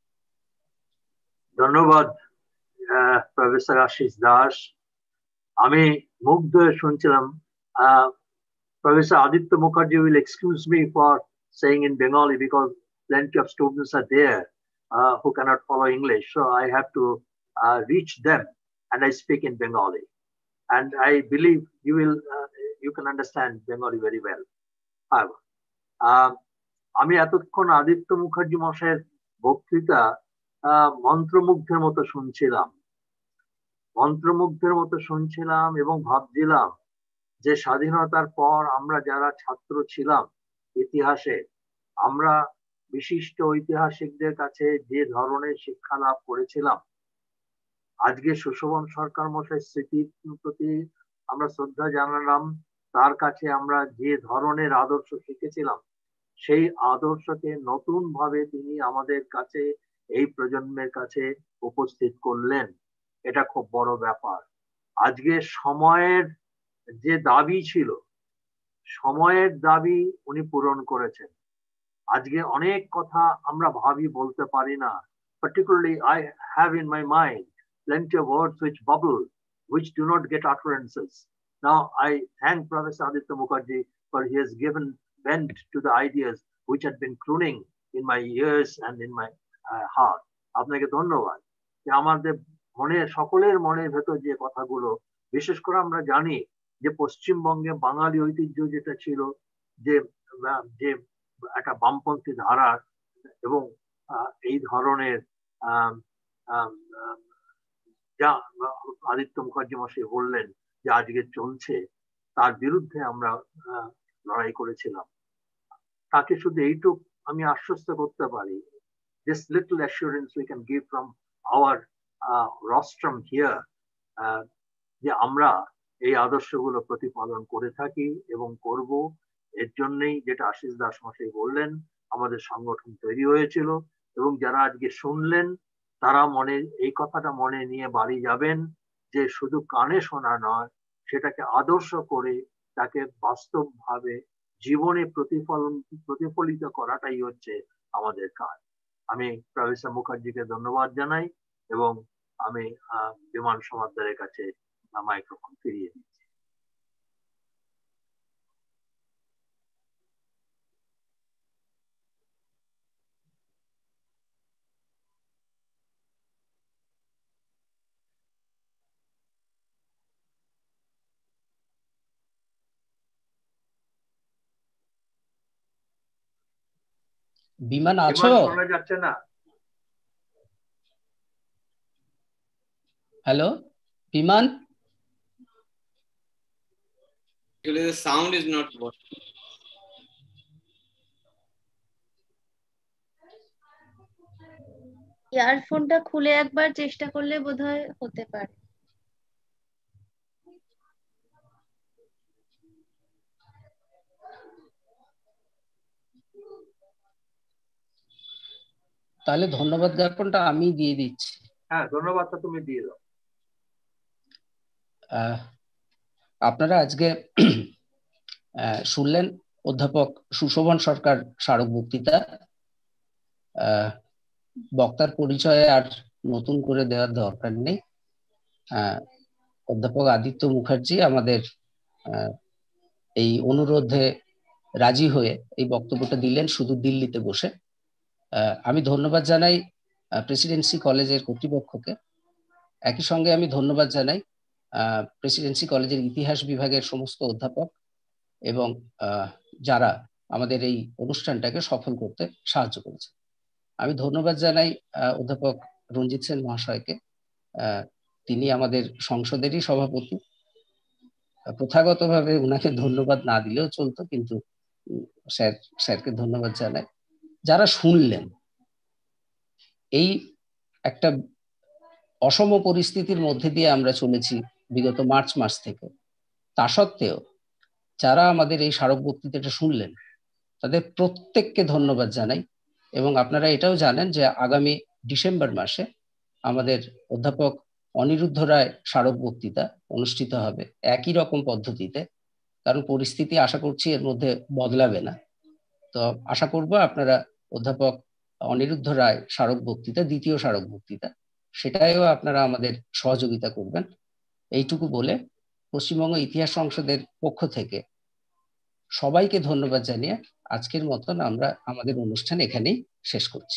ধন্যবাদ প্রফেসর আশিস দাস। আমি মুগ্ধ হয়ে শুনছিলাম। Professor Aditya Mukherjee will excuse me for saying in Bengali because plenty of students are there uh, who cannot follow English. So I have to uh, reach them and I speak in Bengali. And I believe you will, uh, you can understand Bengali very well. However, uh, আমি এতক্ষণ আদিত্য মুখার্জি মশাইয়ের বক্তৃতা মন্ত্রমুগ্ধের মতো শুনছিলাম মন্ত্রমুগ্ধের মতো শুনছিলাম এবং ভাবছিলাম যে স্বাধীনতার পর আমরা যারা ছাত্র ছিলাম ইতিহাসে, আমরা বিশিষ্ট ঐতিহাসিকদের কাছে যে ধরনের শিক্ষা লাভ করেছিলাম, আজকে সুশোভন সরকার মশাই স্মৃতির প্রতি আমরা শ্রদ্ধা জানালাম, তার কাছে আমরা যে ধরনের আদর্শ শিখেছিলাম সেই আদর্শকে নতুন ভাবে তিনি আমাদের কাছে, এই প্রজন্মের কাছে উপস্থিত করলেন। এটা খুব বড় ব্যাপার। আজকে সময়ের যে দাবি ছিল, সময়ের দাবি উনি পূরণ করেছেন। আজকে অনেক কথা আমরা ভাবি বলতে পারি না। Particularly, I have in my mind plenty of words which bubble, which do not get utterances. Now, I thank Professor Aditya Mukherjee for he has given vent to the ideas which had been crooning in my ears and in my uh, heart. আপনাকে ধন্যবাদ যে আমাদের মনে, সকলের মনের ভেতর যে কথাগুলো, বিশেষ করে আমরা জানি যে পশ্চিমবঙ্গে বাঙালি ঐতিহ্য যেটা ছিল, যে যে একটা বামপন্থী ধারার এবং এই ধরনের যা আদিত্য মুখার্জি মশাই বললেন যে আজকে চলছে, তার বিরুদ্ধে আমরা লড়াই করেছিলাম। তাকে শুধু এইটুক আমি আশ্বস্ত করতে পারি, this little assurance we can give from our uh, rostrum here, uh, যে আমরা এই আদর্শগুলো প্রতিপালন করে থাকি এবং করব। এর জন্যই যেটা আশিস দাস মশাই বললেন, আমাদের সংগঠন তৈরি হয়েছিল এবং যারা আজকে শুনলেন তারা মনে এই কথাটা মনে নিয়ে বাড়ি যাবেন যে শুধু কানে শোনা নয়, সেটাকে আদর্শ করে তাকে বাস্তবভাবে জীবনে প্রতিফলন প্রতিফলিত করাটাই হচ্ছে আমাদের কাজ। আমি প্রফেসর মুখার্জিকে ধন্যবাদ জানাই এবং আমি বিমান সমাদ্দারের কাছে মাইক্রোফোন ফিরিয়ে দিচ্ছি। বিমান আছো? শোনা যাচ্ছে না? হ্যালো বিমান? Actually, the sound is not working. ইয়ারফোনটা খুলে একবার চেষ্টা করলে বোধহয় হতে পারে। তাহলে ধন্যবাদ জ্ঞাপনটা আমি দিয়ে দিচ্ছি। হ্যাঁ, ধন্যবাদটা তুমি দিয়ে দাও। আপনারা আজকে শুনলেন অধ্যাপক সুশোভন সরকার স্মারক বক্তৃতা। বক্তার পরিচয়ে আর নতুন করে দেওয়ার দরকার নেই। অধ্যাপক আদিত্য মুখার্জি আমাদের এই অনুরোধে রাজি হয়ে এই বক্তব্যটা দিলেন শুধু দিল্লিতে বসে। আমি ধন্যবাদ জানাই প্রেসিডেন্সি কলেজের কর্তৃপক্ষকে। একই সঙ্গে আমি ধন্যবাদ জানাই প্রেসিডেন্সি কলেজের ইতিহাস বিভাগের সমস্ত অধ্যাপক এবং যারা আমাদের এই অনুষ্ঠানটাকে সফল করতে সাহায্য করেছে। আমি ধন্যবাদ জানাই অধ্যাপক রঞ্জিত সেন মহাশয়কে। তিনি আমাদের সংসদেরই সভাপতি। প্রথাগতভাবে ওনাকে ধন্যবাদ না দিলেও চলতো, কিন্তু স্যার স্যারকে ধন্যবাদ জানাই। যারা শুনলেন, এই একটা অসম পরিস্থিতির মধ্যে দিয়ে আমরা চলেছি বিগত মার্চ মাস থেকে, তা সত্ত্বেও যারা আমাদের এই স্মারক বক্তৃতাটা শুনলেন তাদের প্রত্যেককে ধন্যবাদ জানাই। এবং আপনারা এটাও জানেন যে আগামী ডিসেম্বর মাসে আমাদের অধ্যাপক অনিরুদ্ধ রায় স্মারক বক্তৃতা অনুষ্ঠিত হবে একই রকম পদ্ধতিতে, কারণ পরিস্থিতি আশা করছি এর মধ্যে বদলাবে না। তো আশা করব আপনারা অধ্যাপক অনিরুদ্ধ রায় স্মারক বক্তৃতা, দ্বিতীয় স্মারক বক্তৃতা, সেটাইও আপনারা আমাদের সহযোগিতা করবেন। এইটুকু বলে পশ্চিমবঙ্গ ইতিহাস সংসদের পক্ষ থেকে সবাইকে ধন্যবাদ জানিয়ে আজকের মতন আমরা আমাদের অনুষ্ঠান এখানেই শেষ করছি।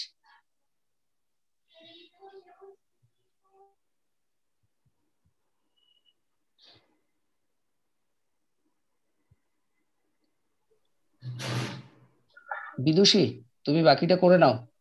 বিদুষী, তুমি বাকিটা করে নাও।